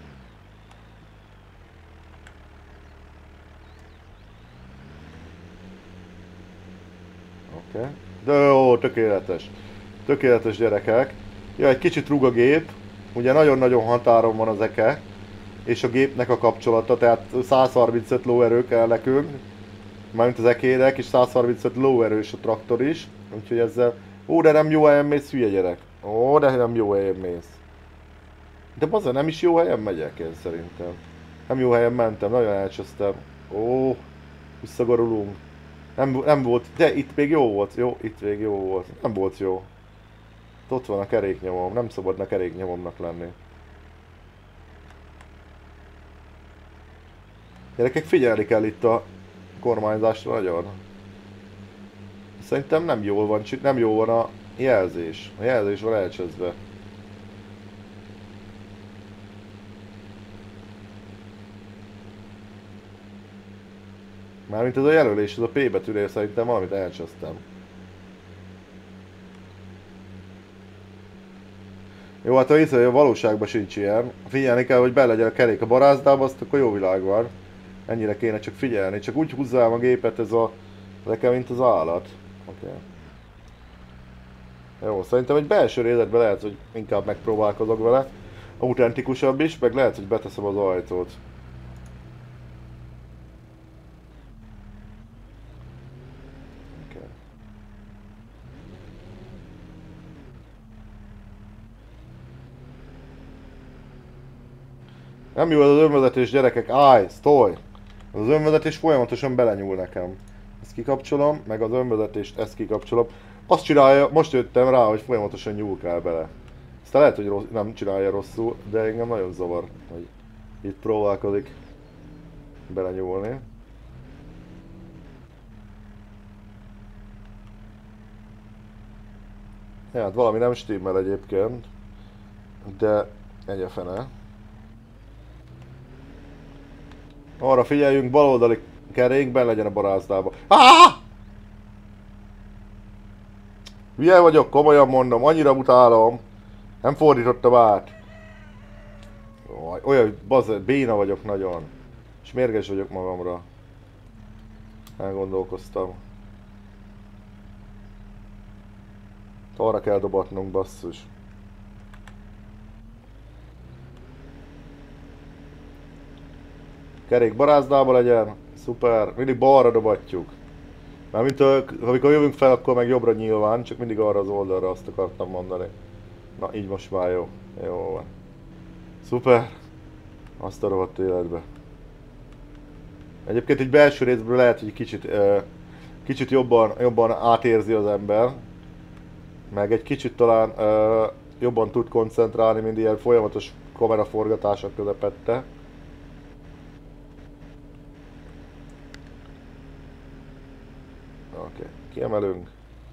A: Oké. Okay. De jó, tökéletes. Tökéletes, gyerekek. Ja, egy kicsit rúg a gép. Ugye nagyon-nagyon határon van az eke. És a gépnek a kapcsolata, tehát száz harmincöt lóerő kell nekünk. Mármint az ekének, és száz harmincöt lóerős a traktor is. Úgyhogy ezzel... Ó, de nem jó helyen mész, hülye gyerek. Ó, de nem jó helyen mész. De bazen, nem is jó helyen megyek én szerintem. Nem jó helyen mentem, nagyon elcsesztem. Ó, visszagorulunk. Nem, nem volt, de itt még jó volt, jó, itt még jó volt. Nem volt jó. Ott van a keréknyomom, nem szabadna keréknyomomnak lenni. Gyerekek, figyelni kell itt a kormányzásra nagyon. Szerintem nem jól van, nem jó van a jelzés. A jelzés van elcseszve. Mármint ez a jelölés, ez a P betűnél szerintem valamit elcsesztem. Jó, hát ha hiszem, hogy a valóságban sincs ilyen. Figyelni kell, hogy be legyen a kerék a barázdába, azt akkor jó világ van. Ennyire kéne csak figyelni, csak úgy húzzám a gépet ez a nekem, mint az állat. Oké. Okay. Jó, szerintem egy belső részletben lehet, hogy inkább megpróbálkozok vele. Autentikusabb is, meg lehet, hogy beteszem az ajtót. Nem jó az önvezetés, gyerekek, állj, sztolj! Az önvezetés folyamatosan belenyúl nekem. Ezt kikapcsolom, meg az önvezetést ezt kikapcsolom. Azt csinálja, most jöttem rá, hogy folyamatosan nyúlkál bele. Aztán lehet, hogy rossz, nem csinálja rosszul, de engem nagyon zavar, hogy itt próbálkozik belenyúlni. Ja, hát valami nem stimmel egyébként, de egy a fene. Arra figyeljünk, baloldali kerékben legyen a barázdában. Ah! Hülye vagyok, komolyan mondom, annyira utálom. Nem fordítottam át. Olyan, bazd, béna vagyok nagyon. És mérges vagyok magamra. Elgondolkoztam. Arra kell dobatnunk, basszus. Kerék barázdába legyen. Szuper. Mindig balra dobatjuk. Mármint amikor jövünk fel, akkor meg jobbra nyilván, csak mindig arra az oldalra, azt akartam mondani. Na, így most már jó. Jó van. Szuper. Azt a rohadt életbe. Egyébként egy belső részből lehet, hogy kicsit, uh, kicsit jobban, jobban átérzi az ember. Meg egy kicsit talán uh, jobban tud koncentrálni, mint ilyen folyamatos kameraforgatások közepette. Oké, okay. Kiemelünk.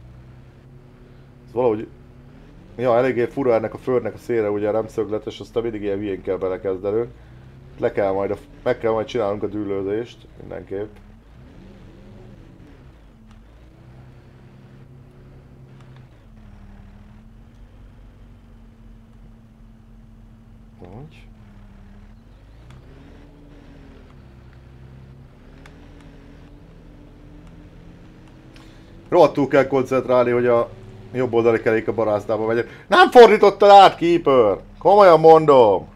A: Ez valahogy... Ja, eléggé fura ennek a földnek a szélre, ugye nem szögletes, aztán mindig ilyen hülyén kell belekezdenünk. Le kell majd, a, meg kell majd csinálnunk a dűlőzést, mindenképp. Úgy. Rohadtul kell koncentrálni, hogy a jobb oldali kerék a barázdába megyek. Nem fordítottad át, Keeper! Komolyan mondom!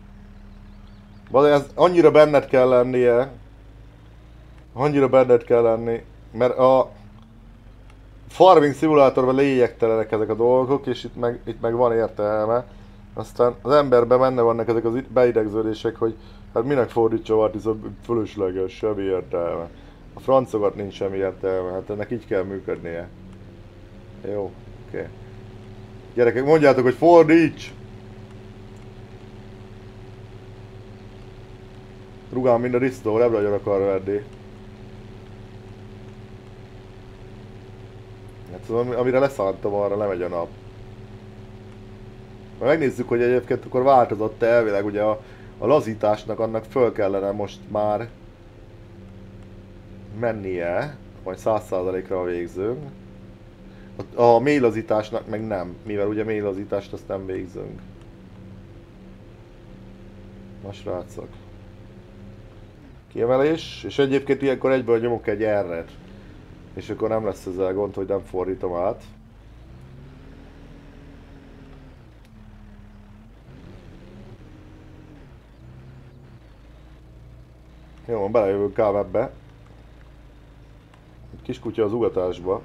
A: Ez annyira benned kell lennie. Annyira benned kell lenni. Mert a farming szimulátorban lényegtelenek ezek a dolgok, és itt meg, itt meg van értelme. Aztán az emberben benne vannak ezek az beidegződések, hogy hát minek fordítsa át, ez a fölösleges, semmi értelme. A francokat nincs semmi értelme, hát ennek így kell működnie. Jó, oké. Okay. Gyerekek, mondjátok, hogy fordíts! Rugám, mind a Risto, nem nagyon akar verni. Hát az, amire leszántam, arra lemegy a nap. Megnézzük, hogy egyébként akkor változott elvileg, ugye a, a lazításnak annak föl kellene most már mennie, majd száz százalékra végzünk. A, a mély lazításnak meg nem, mivel ugye mély lazítást azt nem végzünk. Na srácok. Kiemelés, és egyébként ilyenkor egyből nyomok egy erret. És akkor nem lesz ezzel gond, hogy nem fordítom át. Jó, belejövünk ám ebbe. Kis kutya az ugatásba.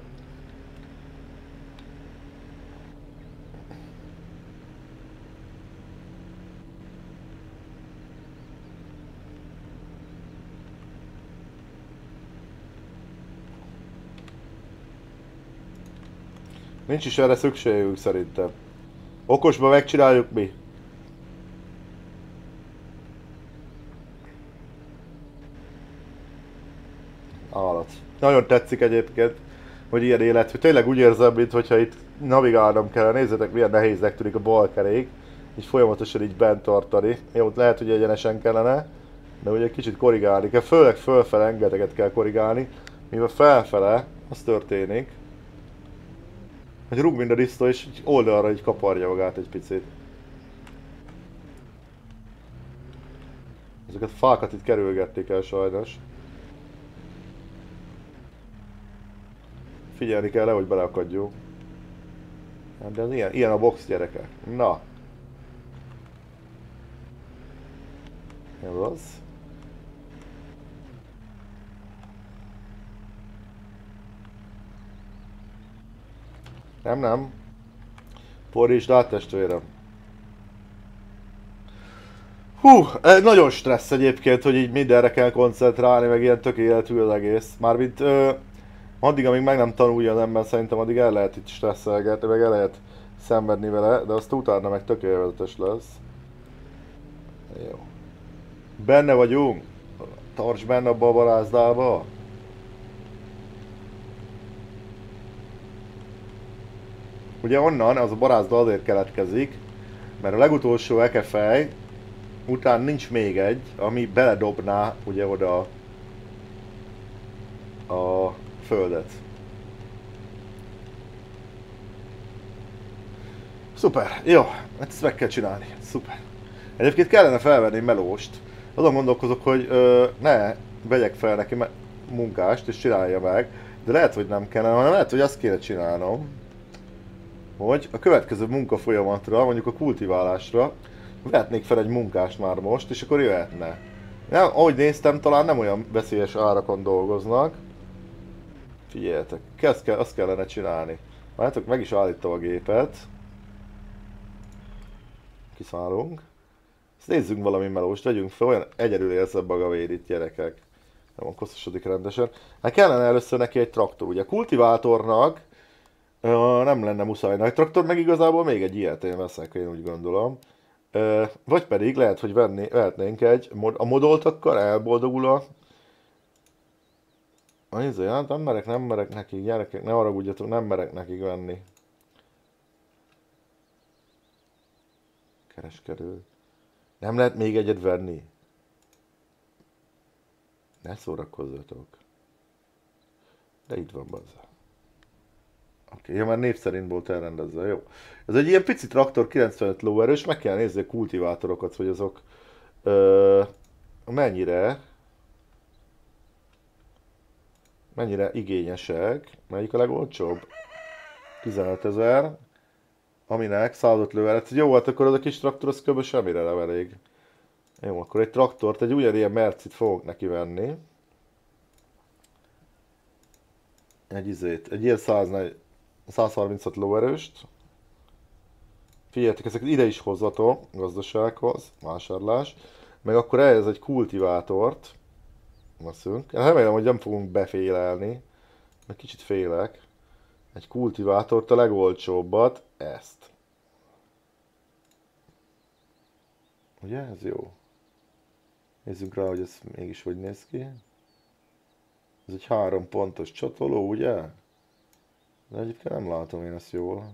A: Nincs is erre szükségünk szerintem. Okosba megcsináljuk mi. Állat. Nagyon tetszik egyébként, hogy ilyen élet, hogy tényleg úgy érzem, mintha itt navigálnom kell. Nézzétek, milyen nehéznek tűnik a bal kerék. Így folyamatosan így bent tartani. Jó, lehet, hogy egyenesen kellene, de ugye kicsit korrigálni kell. Főleg fölfele rengeteget kell korrigálni, mivel felfele az történik, hogy rúg mind a Risto, és oldalra így kaparja magát egy picit. Ezeket a fákat itt kerülgették el sajnos. Figyelni kell le, hogy beleakadjunk. De ez ilyen, ilyen a box, gyerekek. Na. Ez az. Nem, nem. Fordítsd át, testvérem. Hú, nagyon stressz egyébként, hogy így mindenre kell koncentrálni, meg ilyen tök életű az egész. Mármint ö, addig, amíg meg nem tanulja az ember, szerintem addig el lehet itt stresszelgetni, meg el lehet szenvedni vele, de azt utána meg tök élvezetes lesz. Jó. Benne vagyunk? Tarts benne abba a barázdába. Ugye onnan az a barázda azért keletkezik, mert a legutolsó ekefej után nincs még egy, ami beledobná ugye oda a földet. Szuper, jó, hát ezt meg kell csinálni, szuper. Egyébként kellene felvenni melóst. Azon gondolkozok, hogy ö, ne vegyek fel neki munkást és csinálja meg, de lehet, hogy nem kellene, hanem lehet, hogy azt kéne csinálnom, hogy a következő munkafolyamatra, mondjuk a kultiválásra vehetnék fel egy munkást már most, és akkor jöhetne. Nem, ahogy néztem, talán nem olyan veszélyes árakon dolgoznak. Figyeljetek, azt, kell, azt kellene csinálni. Várjátok, meg is állítom a gépet. Kiszállunk. Ezt nézzünk valami melóst, vegyünk fel, olyan egyedül érzebb magavéd itt, gyerekek. Nem, koszosodik rendesen. Hát kellene először neki egy traktor, ugye a kultivátornak uh, nem lenne muszáj nagy traktor, meg igazából még egy ilyet én veszek, én úgy gondolom. Uh, vagy pedig lehet, hogy venni, vehetnénk egy, a modoltakkal elboldogul a... Nézzé, hát nem merek, nem merek nekik, gyerekek, ne haragudjatok, nem merek nekik venni. Kereskedő. Nem lehet még egyet venni? Ne szórakozzatok. De itt van bazza. Oké, okay, ja, már név szerint volt elrendezve, jó. Ez egy ilyen pici traktor, kilencvenöt lóerős, meg kell nézni a kultivátorokat, hogy azok ö, mennyire mennyire igényesek. Melyik a legolcsóbb? tizenötezer. Aminek százat lőelet. Jó, hát akkor az a kis traktor az kb. Semmire nem elég. Jó, akkor egy traktort, egy ugyanilyen mercit fogok neki venni. Egy izét, egy ilyen százharminchat lóerőst. Figyeljetek, ezeket ide is hozzatom, gazdasághoz, vásárlás. Meg akkor ehhez egy kultivátort veszünk. Remélem, hogy nem fogunk befélelni, mert kicsit félek. Egy kultivátort, a legolcsóbbat, ezt. Ugye, ez jó. Nézzünk rá, hogy ez mégis hogy néz ki. Ez egy három pontos csatoló, ugye? De egyébként nem látom én ezt jól.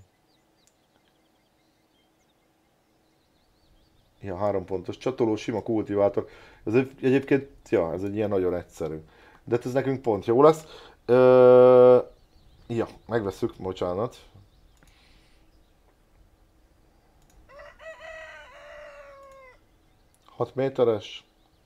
A: Ja, három pontos csatoló, sima kultivátor. Ez egy, egyébként, ja, ez egy ilyen nagyon egyszerű. De ez nekünk pont jó lesz. Ö... Ja, megveszük, bocsánat. hat méteres.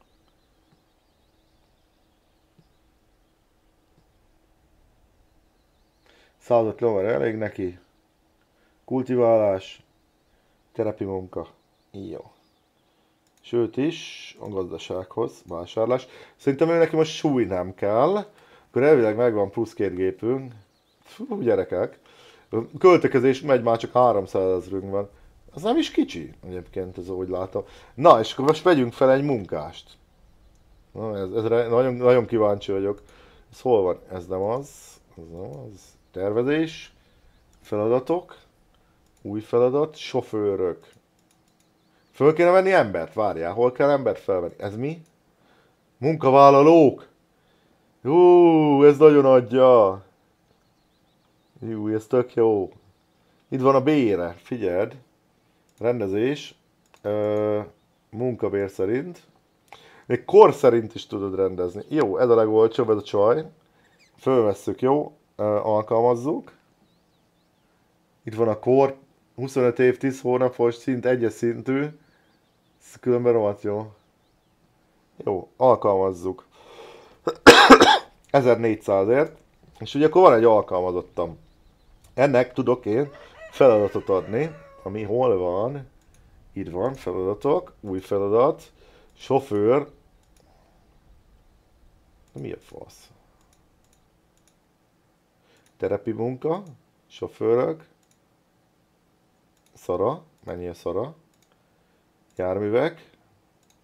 A: százat lóer elég neki. Kultiválás. Terepi munka. Jó. Sőt is a gazdasághoz, vásárlás. Szerintem ő neki most súly nem kell. Akkor elvileg megvan plusz két gépünk. Fú, gyerekek. A költekezés megy, már csak háromszázezrünk van. Az nem is kicsi, egyébként, ez ahogy látom. Na, és akkor most vegyünk fel egy munkást. Na, ez, ez nagyon, nagyon kíváncsi vagyok. Ez hol van? Ez nem az. Ez nem az. Tervezés. Feladatok. Új feladat. Sofőrök. Föl kéne venni embert? Várjál, hol kell embert felvenni? Ez mi? Munkavállalók! Jú, ez nagyon adja! Jú, ez tök jó. Itt van a bére, figyeld. Rendezés. Ö, munkabér szerint. Még kor szerint is tudod rendezni. Jó, ez a legolcsóbb, ez a csaj. Fölvesszük, jó? Ö, alkalmazzuk. Itt van a kor. huszonöt év, tíz hónapos, szint egyes szintű. Ez különben rohadt jó. Jó, alkalmazzuk. ezernégyszázért. És ugye akkor van egy alkalmazottam. Ennek tudok én feladatot adni, ami hol van. Itt van, feladatok, új feladat, sofőr. Mi a fasz? Terepi munka, sofőrök. Szara, mennyi a szara? Járművek.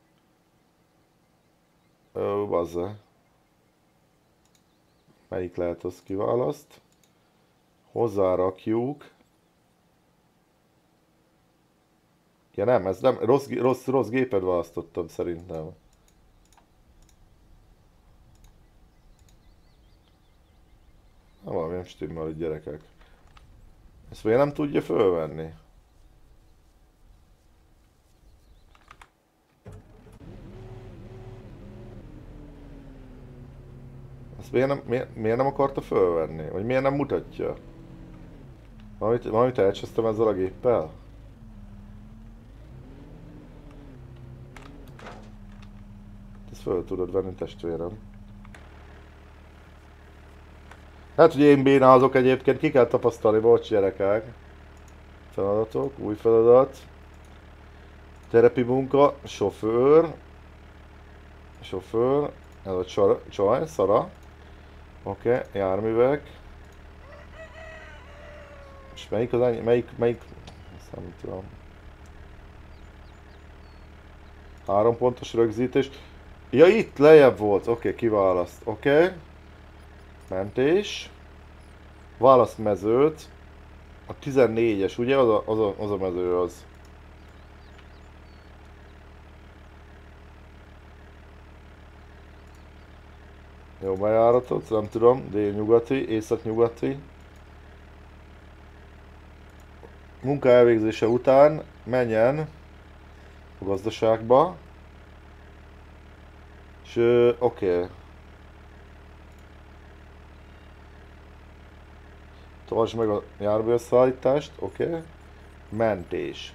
A: Ö, bazza. Melyik lehet, az kiválaszt. Hozzárakjuk. Ja nem, ez nem, rossz, rossz, rossz gépet választottam szerintem. Na, valami nem stimmel itt, gyerekek. Ezt miért nem tudja fölvenni? Ezt miért nem, miért, miért nem akarta fölvenni? Vagy miért nem mutatja? Valamit, valamit elcsesztem ezzel a géppel? Ezt föl tudod venni, testvérem. Hát, hogy én bénázok egyébként, ki kell tapasztalni, bocs gyerekek. Feladatok, új feladat. Terepi munka, sofőr. Sofőr, ez a csar, csaj, szara. Oké, okay, járművek. És melyik az ennyi, melyik, melyik, ezt nem tudom. Három pontos rögzítés. Ja, itt lejjebb volt, oké, okay, kiválaszt, oké. Okay. Mentés. Választ mezőt. A tizennégyes, ugye? Az a, az a, az a mező az. Jó bejáratot, nem tudom, délnyugati, északnyugati. Munka elvégzése után menjen a gazdaságba. És oké. Okay. Tartsd meg a járműszállítást, oké. Okay. Mentés.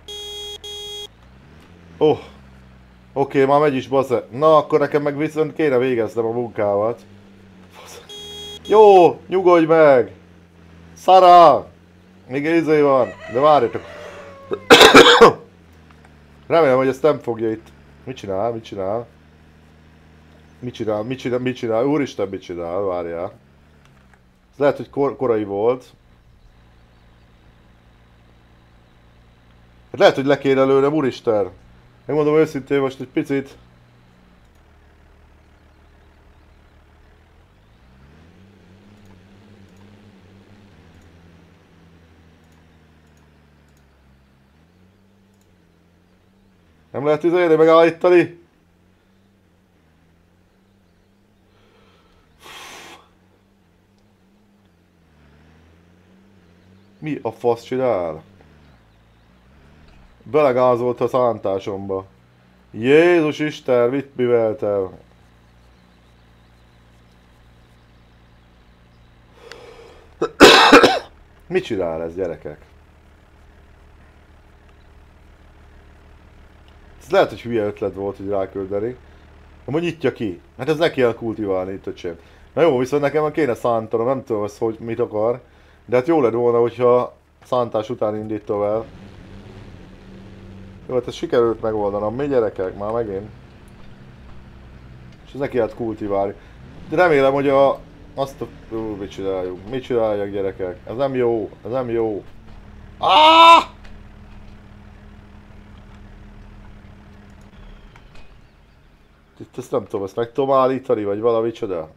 A: Oh! Oké, okay, már megy is, baze. Na, akkor nekem meg viszont kéne végeznem a munkámat. Jó, nyugodj meg! Szara! Még izé van, de várjatok. Remélem, hogy ezt nem fogja itt. Mit csinál, mit csinál? Mit csinál, mit csinál, mit csinál? Úristen, mit csinál, várjál. Ez lehet, hogy kor korai volt. Hát lehet, hogy le kéne lőnem, úristen. Megmondom őszintén most egy picit. Nem lehet izélni, megállítani? Mi a fasz csinál? Belegázolt a szántásomba. Jézus Isten, mit műveltem? Mit csinál ez, gyerekek? Ez lehet, hogy hülye ötlet volt, hogy ráküldeni. Amúgy nyitja ki. Hát ez neki kell kultiválni itt, öcsém. Na jó, viszont nekem kéne szántanom, nem tudom azt, hogy mit akar. De hát jó lett volna, hogyha szántás után indítom el. Jó, hát ezt sikerült megoldanom. Mi gyerekek? Már megint. És ez neki lehet kultiválni. De remélem, hogy a... Azt a... Ú, mit csináljuk? Mit csináljak, gyerekek? Ez nem jó. Ez nem jó. Ah! Itt ezt nem tudom, ezt meg tudom állítani, vagy valami csoda.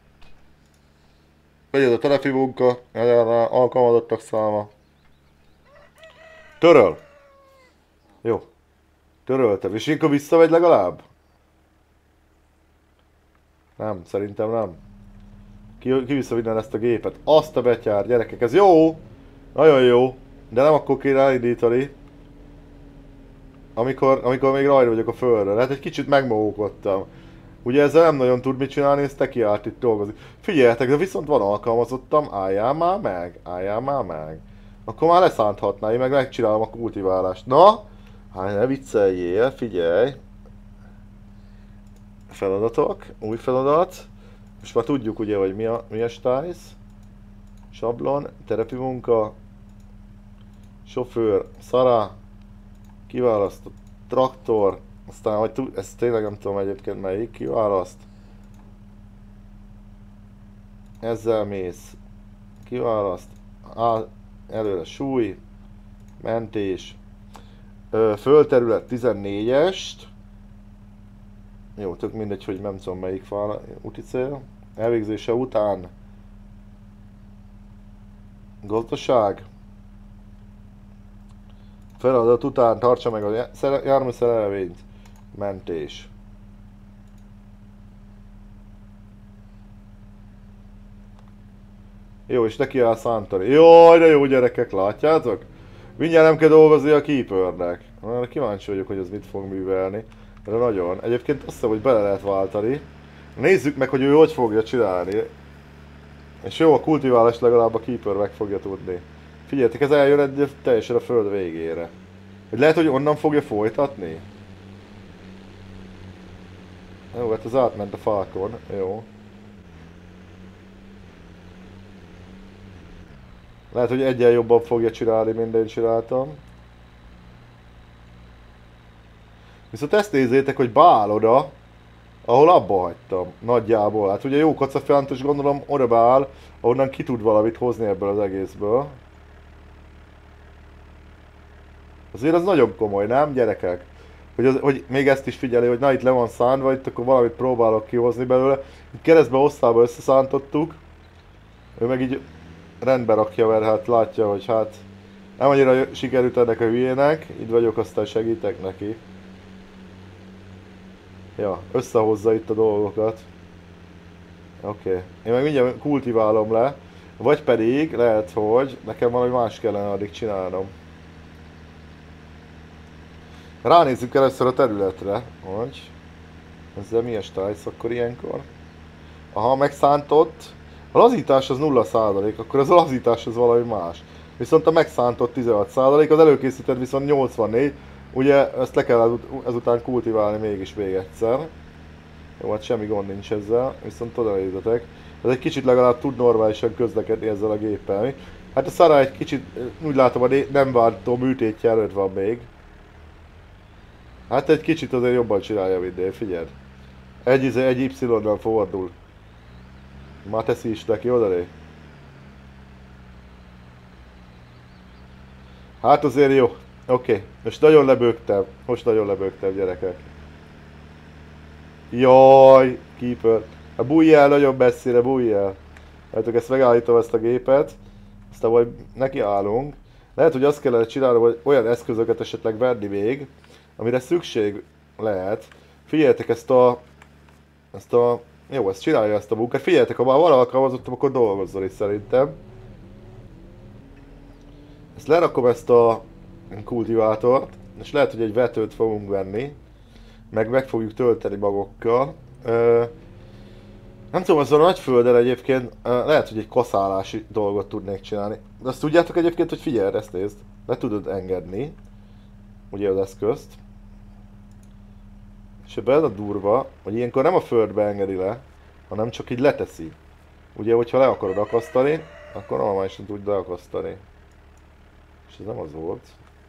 A: Vagy ez a telefi munka, alkalmazottak száma. Töröl! Jó. Töröltem. És akkor visszamegy legalább? Nem, szerintem nem. Ki, ki visszavinne ezt a gépet? Azt a betyár, gyerekek, ez jó! Nagyon jó. De nem akkor kéne elindítani. Amikor, amikor még rajta vagyok a földre. Hát egy kicsit megmókodtam. Ugye ezzel nem nagyon tud mit csinálni, ez te kiállt itt dolgozik. Figyeljetek, de viszont van alkalmazottam, álljál már meg, álljál már meg. Akkor már leszánthatná, én meg megcsinálom a kultiválást. Na? Hát ne vicceljél, figyelj. Feladatok, új feladat. Most már tudjuk ugye, hogy mi a, mi a stájsz. Sablon, terepi munka. Sofőr, szara. Kiválasztott traktor. Aztán, hogy ezt tényleg nem tudom egyébként melyik, kiválaszt. Ezzel mész. Kiválaszt. Á, előre súly. Mentés. Ö, földterület tizennégyest. Jó, tök mindegy, hogy nem tudom melyik fal úti cél. Elvégzése után gazdaság. Feladat után tartsa meg a jármű szerelvényt. Mentés. Jó, és neki áll szántani. Jaj, de jó gyerekek, látjátok? Mindjárt nem kell dolgozni a Keepernek. Kíváncsi vagyok, hogy ez mit fog művelni. De nagyon. Egyébként azt hiszem, hogy bele lehet váltani. Nézzük meg, hogy ő hogy fogja csinálni. És jó, a kultiválás legalább a Keeper meg fogja tudni. Figyeljetek, ez eljön egy teljesen a föld végére. Hogy lehet, hogy onnan fogja folytatni? Jó, hát ez átment a fákon. Jó. Lehet, hogy egyen jobban fogja csinálni, mint én csináltam. Viszont ezt nézzétek, hogy beáll oda, ahol abba hagytam. Nagyjából. Hát ugye jó kacafjántos, gondolom oda beáll, ahonnan ki tud valamit hozni ebből az egészből. Azért az nagyon komoly, nem gyerekek? Hogy, az, hogy még ezt is figyeli, hogy na itt le van szánva, itt akkor valamit próbálok kihozni belőle. Itt keresztbe osztába összeszántottuk. Ő meg így rendbe rakja, mert hát látja, hogy hát nem annyira sikerült ennek a hülyének, így vagyok, aztán segítek neki. Ja, összehozza itt a dolgokat. Oké, okay. Én meg mindjárt kultiválom le, vagy pedig lehet, hogy nekem valami más kellene addig csinálnom. Ránézzük először a területre, hogy ezzel mi a stájsz akkor ilyenkor. Aha, megszántott. A lazítás az nulla százalék, akkor az a lazítás az valami más. Viszont a megszántott tizenhat százalék, az előkészített viszont nyolcvannégy. Ugye ezt le kell ezután kultiválni mégis még egyszer. Jó, hát semmi gond nincs ezzel, viszont oda nézzetek. Ez egy kicsit legalább tud normálisan közlekedni ezzel a géppel. Hát a Szara egy kicsit, úgy látom, a nem vártó műtétje előtt van még. Hát egy kicsit azért jobban csinálja, mint én, figyeld. Egy, egy Y-nal fordul. Már teszi is neki odalé. Hát azért jó. Oké. Okay. Most nagyon lebőgtem. Most nagyon lebőgtem, gyerekek. Jaj, Keeper. Hát bújj el nagyon messzire, bújj el. Látok, ezt megállítom ezt a gépet. Aztán majd nekiállunk. Lehet, hogy azt kellene csinálnom, hogy olyan eszközöket esetleg venni még, amire szükség lehet. Figyeljetek ezt a... Ezt a... Jó, ezt csinálja ezt a munkát. Figyeljetek, ha már van alkalmazottam, akkor dolgozzon is szerintem. Ezt lerakom ezt a kultivátort, és lehet, hogy egy vetőt fogunk venni. Meg meg fogjuk tölteni magokkal. Ö, nem tudom, azon a nagy földel egyébként ö, lehet, hogy egy kaszálási dolgot tudnék csinálni. De azt tudjátok egyébként, hogy figyelj, ezt nézd. Le tudod engedni. Ugye az eszközt. És ebben ez a durva, hogy ilyenkor nem a földbe engedi le, hanem csak így leteszi. Ugye, hogyha le akarod akasztani, akkor normálisan tudj leakasztani. És ez nem az volt.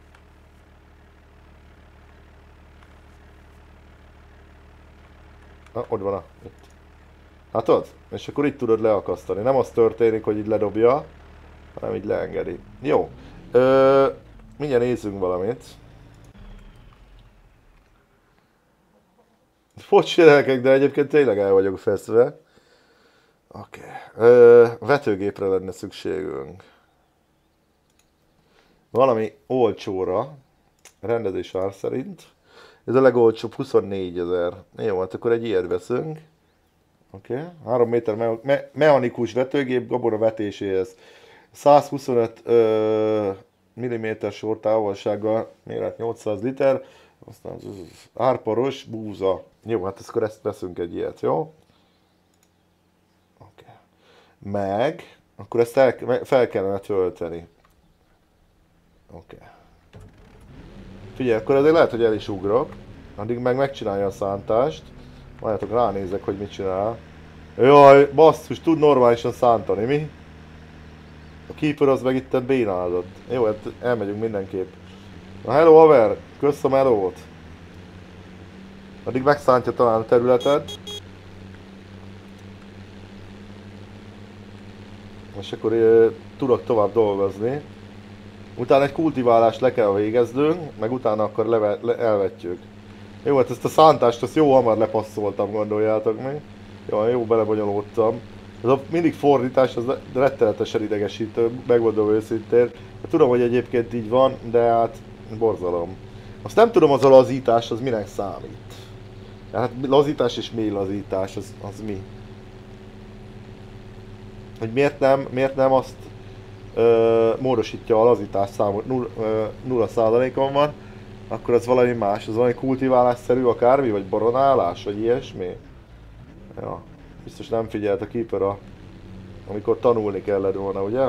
A: Na, ott van a... Itt. Látod? És akkor itt tudod leakasztani. Nem az történik, hogy így ledobja, hanem így leengedi. Jó. Ö, mindjárt nézzünk valamit. Bocs, gyerekek, de egyébként tényleg el vagyok feszve. Oké. Okay. Vetőgépre lenne szükségünk. Valami olcsóra. Rendezés ár szerint. Ez a legolcsóbb huszonnégyezer. Jó, hát akkor egy ilyet veszünk. Oké. Okay. három méter me me mechanikus vetőgép gabona vetéséhez. százhuszonöt mm sortávolsággal, méret nyolcszáz liter. Aztán az, az árparos búza. Jó, hát akkor ezt veszünk egy ilyet, jó? Oké. Okay. Meg, akkor ezt el, fel kellene tölteni. Oké. Okay. Figyelj, akkor azért lehet, hogy el is ugrok. Addig meg megcsinálja a szántást. Várjátok, ránézek, hogy mit csinál. Jaj, basszus, tud normálisan szántani, mi? A Keeper az meg itt bénázott. Jó, hát elmegyünk mindenképp. Na hello haver, kösz a melót. Addig megszántja talán a területet. És akkor uh, tudok tovább dolgozni. Utána egy kultiválást le kell végeznünk, meg utána akkor leve, le, elvetjük. Jó, hát ezt a szántást, azt jó hamar lepasszoltam, gondoljátok mi? Jó, jó belebonyolódtam. Ez a mindig fordítás, az rettenetesen idegesítő, megmondom őszintén. Tudom, hogy egyébként így van, de hát borzalom. Azt nem tudom, az a lazítás, az minek számít. Hát lazítás és mély lazítás, az, az mi? Hogy miért nem, miért nem azt ö, módosítja a lazítás számot, nulla százalékon van, akkor az valami más, az valami kultiválásszerű akármi, vagy boronálás, vagy ilyesmi? Ja, biztos nem figyelt a keeper a... amikor tanulni kellett volna, ugye?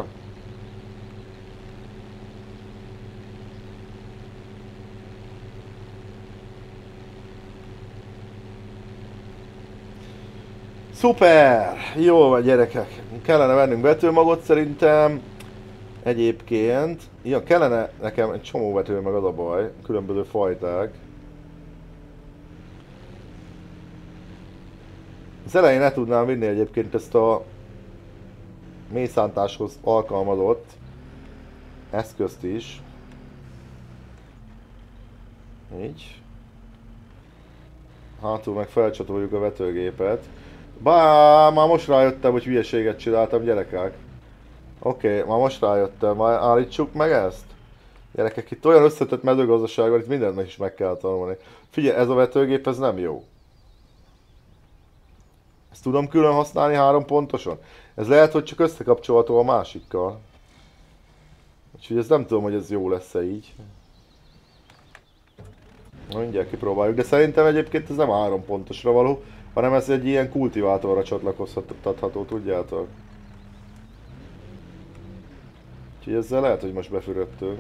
A: Szuper! Jó van gyerekek, kellene vennünk vetőmagot szerintem. Egyébként, ja, kellene nekem egy csomó vetőmag, az a baj, különböző fajták. Az elején ne tudnám vinni egyébként ezt a mélyszántáshoz alkalmazott eszközt is. Így. Hátul meg felcsatoljuk a vetőgépet. Bá, már most rájöttem, hogy hülyeséget csináltam, gyerekek. Oké, okay, már most rájöttem, már állítsuk meg ezt. Gyerekek, itt olyan összetett mezőgazdaság van, itt mindennek is meg kell tanulni. Figyelj, ez a vetőgép, ez nem jó. Ezt tudom külön használni három pontosan? Ez lehet, hogy csak összekapcsolható a másikkal. Úgyhogy ez nem tudom, hogy ez jó lesz-e így. Na, mindjárt kipróbáljuk, de szerintem egyébként ez nem három pontosra való, hanem ez egy ilyen kultivátorra csatlakoztatható, tudjátok? Úgyhogy ezzel lehet, hogy most befürödtünk.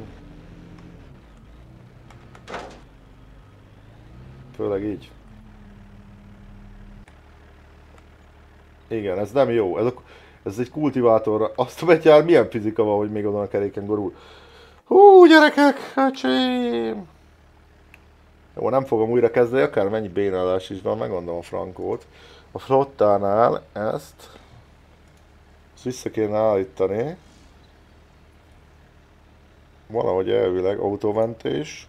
A: Főleg így. Igen, ez nem jó. Ez, a, ez egy kultivátorra. Azt a betyár, milyen fizika van, hogy még azon a keréken gurul. Hú, gyerekek, öcsém! Jó, nem fogom újra kezdeni, akár mennyi bénálás is van, megmondom a frankót. A flottánál ezt, ezt vissza kéne állítani. Valahogy elvileg autómentés.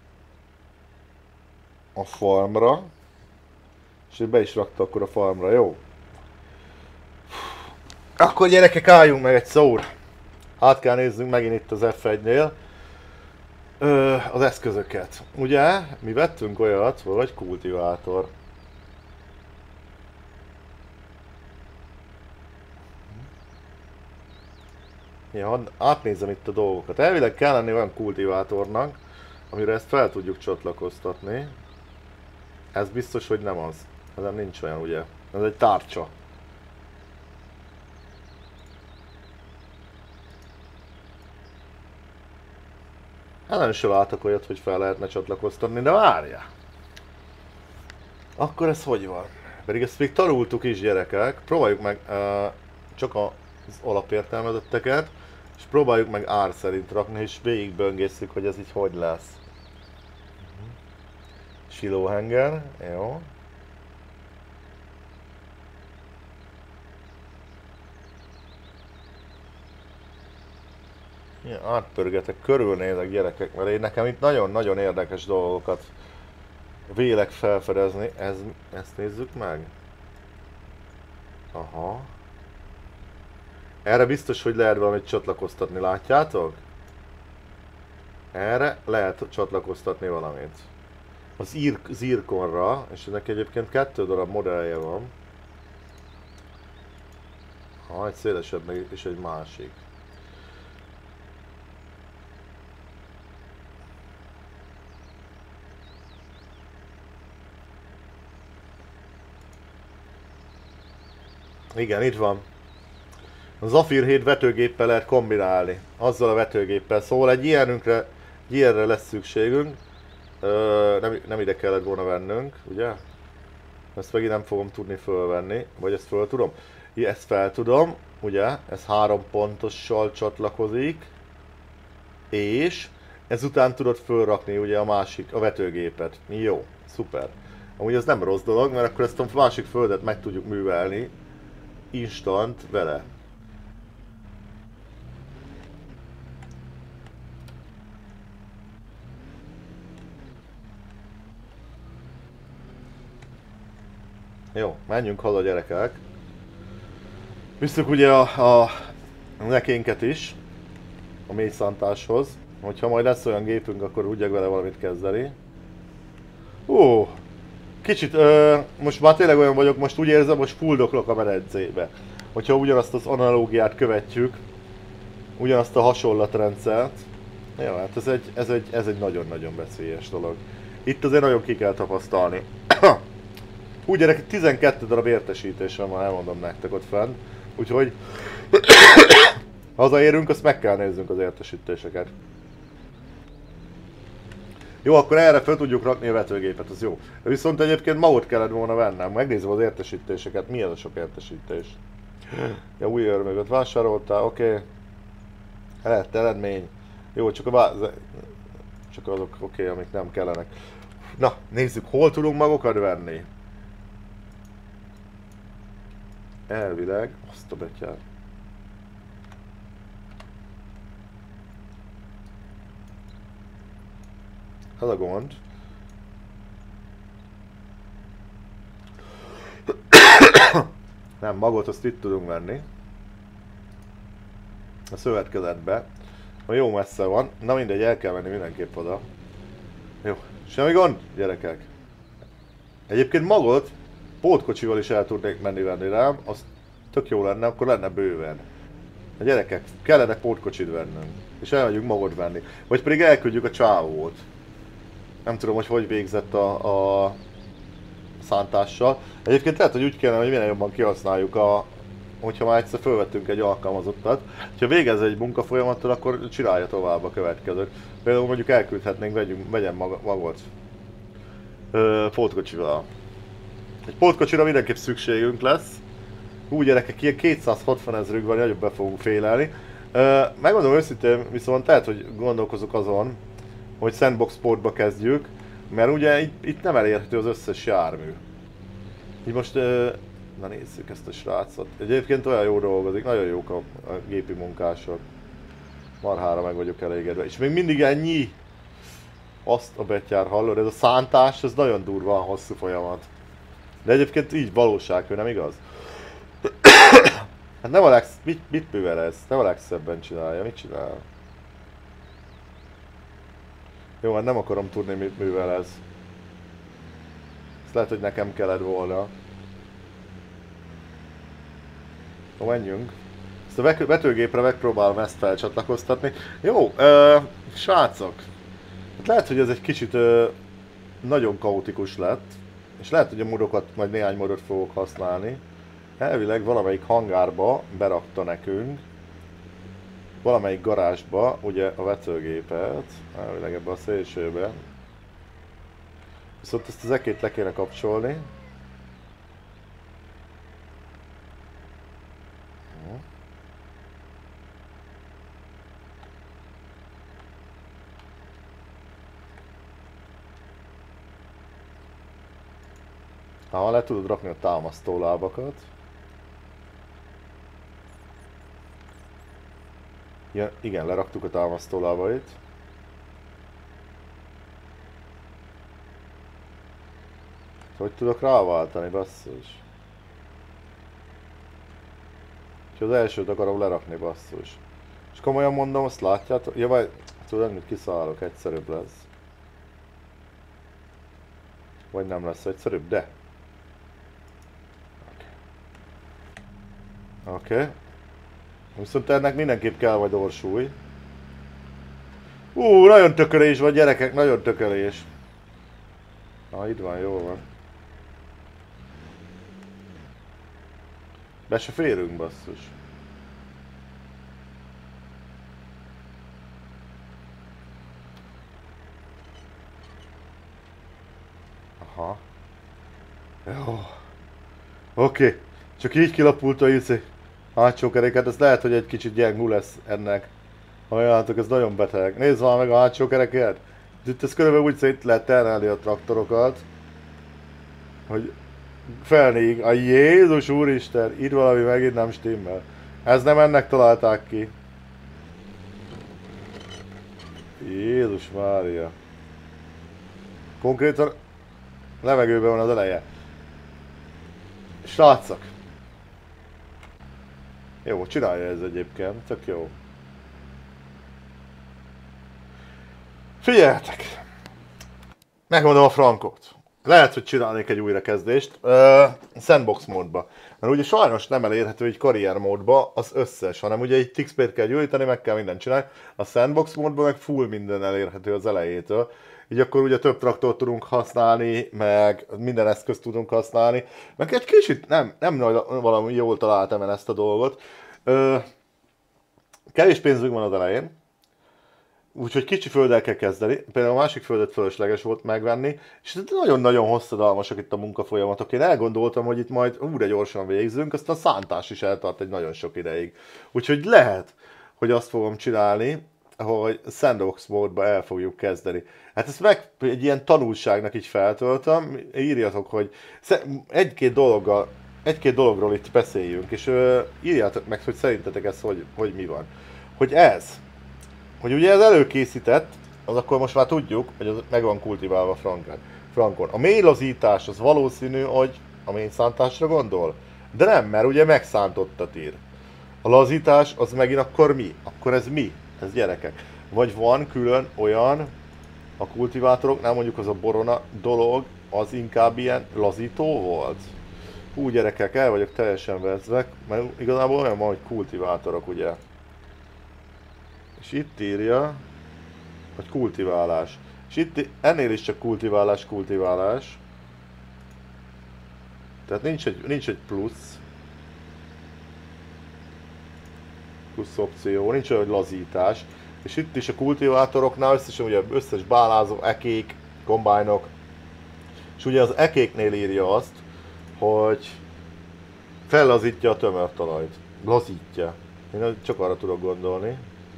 A: A farmra. És be is rakta akkor a farmra, jó? Akkor gyerekek, álljunk meg egy szóra. Hát kell nézzünk megint itt az ef egynél Ö, az eszközöket. Ugye, mi vettünk olyat, vagy kultivátor. Ja, átnézem itt a dolgokat. Elvileg kell lenni olyan kultivátornak, amire ezt fel tudjuk csatlakoztatni. Ez biztos, hogy nem az. Ezen nincs olyan, ugye? Ez egy tárcsa. Hát nem is látok olyat, hogy fel lehetne csatlakoztatni, de várjál! Akkor ez hogy van? Pedig ezt még tanultuk is, gyerekek. Próbáljuk meg uh, csak az alapértelmezetteket, és próbáljuk meg ár szerint rakni, és végigböngészük, hogy ez így hogy lesz. Silóhenger, jó. Ja, átpörgetek, körülnézek gyerekek, mert én nekem itt nagyon-nagyon érdekes dolgokat vélek felfedezni. Ez, ezt nézzük meg. Aha. Erre biztos, hogy lehet valamit csatlakoztatni, látjátok? Erre lehet csatlakoztatni valamit. Az zirkonra, és ennek egyébként kettő darab modellje van. Ha, egy szélesebb meg és egy másik. Igen, itt van. A Zafir hét vetőgéppel lehet kombinálni. Azzal a vetőgéppel. Szóval egy ilyenünkre, egy ilyenre lesz szükségünk. Ö, nem, nem ide kellett volna vennünk, ugye? Ezt megint nem fogom tudni fölvenni. Vagy ezt föl tudom? Ezt fel tudom, ugye? Ez három pontossal csatlakozik. És ezután tudod fölrakni ugye a másik, a vetőgépet. Jó, szuper. Amúgy ez nem rossz dolog, mert akkor ezt a másik földet meg tudjuk művelni instant vele. Jó, menjünk haza gyerekek. Visszük ugye a, a nekénket is a mélyszántáshoz. Hogyha majd lesz olyan gépünk, akkor tudják vele valamit kezdeni. Ó, kicsit, ö, most már tényleg olyan vagyok, most úgy érzem, most fuldoklok a medencébe. Hogyha ugyanazt az analógiát követjük, ugyanazt a hasonlatrendszert. Jó, hát ez egy, ez egy, ez egy nagyon-nagyon veszélyes dolog. Itt azért nagyon ki kell tapasztalni. Úgy gyerekek, tizenkét darab értesítésem van, elmondom nektek ott fenn. Úgyhogy hazaérünk, azt meg kell néznünk az értesítéseket. Jó, akkor erre fel tudjuk rakni a vetőgépet, az jó. De viszont egyébként ma ott kellett volna vennem, megnézem az értesítéseket, mi ez a sok értesítés. Ja, új örmögöt vásároltál, oké. Okay. Lett eredmény. Jó, csak, a csak azok oké, okay, amik nem kellenek. Na, nézzük, hol tudunk magokat venni. Elvileg, azt a betyár. Ez a gond. Nem, magot azt itt tudunk venni. A szövetkezetbe. Ha jó messze van. Na mindegy, el kell menni mindenképp oda. Jó, semmi gond, gyerekek. Egyébként magot pótkocsival is el tudnék menni venni rám, az tök jó lenne, akkor lenne bőven. A gyerekek, kellene pótkocsit vennünk, és elmegyünk magot venni. Vagy pedig elküldjük a csávót. Nem tudom, hogy hogy végzett a, a szántással. Egyébként lehet, hogy úgy kellene, hogy minél jobban kihasználjuk a... Hogyha már egyszer fölvettünk egy alkalmazottat, ha végez egy munkafolyamattal, akkor csinálja tovább a következőt. Például mondjuk elküldhetnénk, vegyünk, vegyen magot. Ö, pótkocsival. Egy pótkocsira mindenképp szükségünk lesz. Úgy gyerekek, ilyen kétszázhatvan ezerük van, nagyobb be fogunk félelni. Ö, megmondom őszintén, viszont lehet, hogy gondolkozok azon, hogy Sandbox Sportba kezdjük, mert ugye itt, itt nem elérhető az összes jármű. Így most, ö, na nézzük ezt a srácot. Egyébként olyan jó dolgozik, nagyon jók a, a gépi munkások. Marhára meg vagyok elégedve. És még mindig ennyi! Azt a betyár, hallod, ez a szántás, ez nagyon durva, hosszú folyamat. De egyébként így valóság, nem igaz? Hát nem a legsz... Mit, mit művel ez? Nem a legszebben csinálja, mit csinál? Jó, hát nem akarom tudni, mit művel ez. Ezt lehet, hogy nekem kellett volna. Jó, menjünk. Ezt a vetőgépre megpróbálom ezt felcsatlakoztatni. Jó, ö, srácok. Hát lehet, hogy ez egy kicsit ö, nagyon kaotikus lett. És lehet, hogy a modokat, majd néhány modot fogok használni. Elvileg valamelyik hangárba berakta nekünk. Valamelyik garázsba, ugye a vetőgépet. Elvileg ebbe a szélsőbe. Viszont ezt az ekét le kéne kapcsolni. Ha le tudod rakni a támasztó lábakat. Ja, igen, leraktuk a támasztó lábait. Hogy tudok ráváltani, basszus? Úgyhogy az elsőt akarom lerakni, basszus. És komolyan mondom, azt látjátok? Ja, vagy tudod, mit kiszállok, egyszerűbb lesz. Vagy nem lesz egyszerűbb, de. Oké. Okay. Viszont ennek mindenképp kell majd orsúly. Ú, nagyon tökölés van, gyerekek, nagyon tökölés. Na, itt van, jó van. Be se férünk, basszus. Aha. Jó. Oké. Okay. Csak így kilapult a izé. Hátsó keréket, ez lehet, hogy egy kicsit gyengú lesz ennek. Halljátok, ez nagyon beteg. Nézd már meg a hátsó kereket. Itt ez körülbelül úgy szét lehet terelni a traktorokat, hogy felnék. A Jézus úristen, itt valami megint nem stimmel. Ez nem ennek találták ki. Jézus Mária. Konkrétan levegőben van az eleje. Srácok! Jó, csinálja ez egyébként, tök jó. Figyeljetek! Megmondom a frankot. Lehet, hogy csinálnék egy újrakezdést. Uh, sandbox módba. Mert ugye sajnos nem elérhető egy karrier módba az összes, hanem ugye egy tixpét kell gyűjteni, meg kell mindent csinálni. A sandbox módban meg full minden elérhető az elejétől. Így akkor ugye több traktort tudunk használni, meg minden eszközt tudunk használni. Meg egy kicsit nem, nem valami jól találtam el ezt a dolgot. Uh, kevés pénzünk van az elején. Úgyhogy kicsi földdel kell kezdeni, például a másik földet fölösleges volt megvenni, és nagyon-nagyon hosszadalmasak itt a munkafolyamatok. Én elgondoltam, hogy itt majd újra gyorsan végzünk, aztán a szántás is eltart egy nagyon sok ideig. Úgyhogy lehet, hogy azt fogom csinálni, hogy sandbox módba el fogjuk kezdeni. Hát ezt meg egy ilyen tanulságnak így feltöltöm, írjatok, hogy egy-két dologgal, egy-két dologról itt beszéljünk, és ö, írjátok meg, hogy szerintetek ez hogy, hogy mi van. Hogy ez, hogy ugye ez előkészített, az akkor most már tudjuk, hogy az meg van kultiválva frankon. frankon. A mély lazítás az valószínű, hogy a mély szántásra gondol, de nem, mert ugye megszántottat ír. A lazítás az megint akkor mi? Akkor ez mi? Ez gyerekek. Vagy van külön olyan a kultivátoroknál, mondjuk az a borona dolog, az inkább ilyen lazító volt? Hú gyerekek, el vagyok teljesen vezzek, mert igazából olyan van, hogy kultivátorok ugye. És itt írja, hogy kultiválás. És itt ennél is csak kultiválás, kultiválás. Tehát nincs egy, nincs egy plusz. Plusz opció, nincs olyan, hogy lazítás. És itt is a kultivátoroknál összesen ugye összes bálázó, ekék, kombájnok. És ugye az ekéknél írja azt, hogy fellazítja a tömörtalajt. Lazítja. Én csak arra tudok gondolni.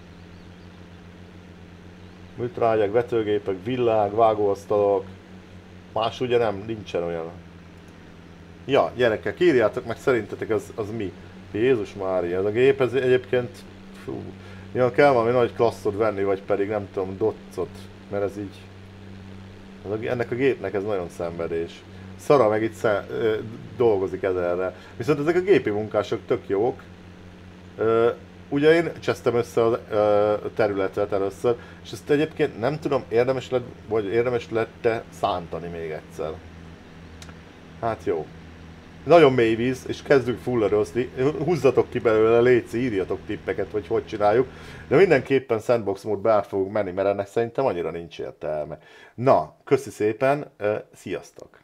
A: Műtrágyak, vetőgépek, villág, vágóasztalok. Más ugye nem, nincsen olyan. Ja, gyerekek, írjátok meg szerintetek az, az mi? Jézus Mária, ez a gép ez egyébként... Fú, ja, kell valami nagy klasszot venni, vagy pedig nem tudom, docot. Mert ez így... Ez a, ennek a gépnek ez nagyon szenvedés. Szara meg itt szem, ö, dolgozik ezerre. Viszont ezek a gépi munkások tök jók. Ö, Ugye én csesztem össze a területet először, és ezt egyébként nem tudom, érdemes lett, vagy érdemes lett-e szántani még egyszer. Hát jó. Nagyon mély víz, és kezdünk fullarozni. Húzzatok ki belőle, léci, írjatok tippeket, hogy hogy csináljuk. De mindenképpen sandbox módba át fogunk menni, mert ennek szerintem annyira nincs értelme. Na, köszi szépen, sziasztok!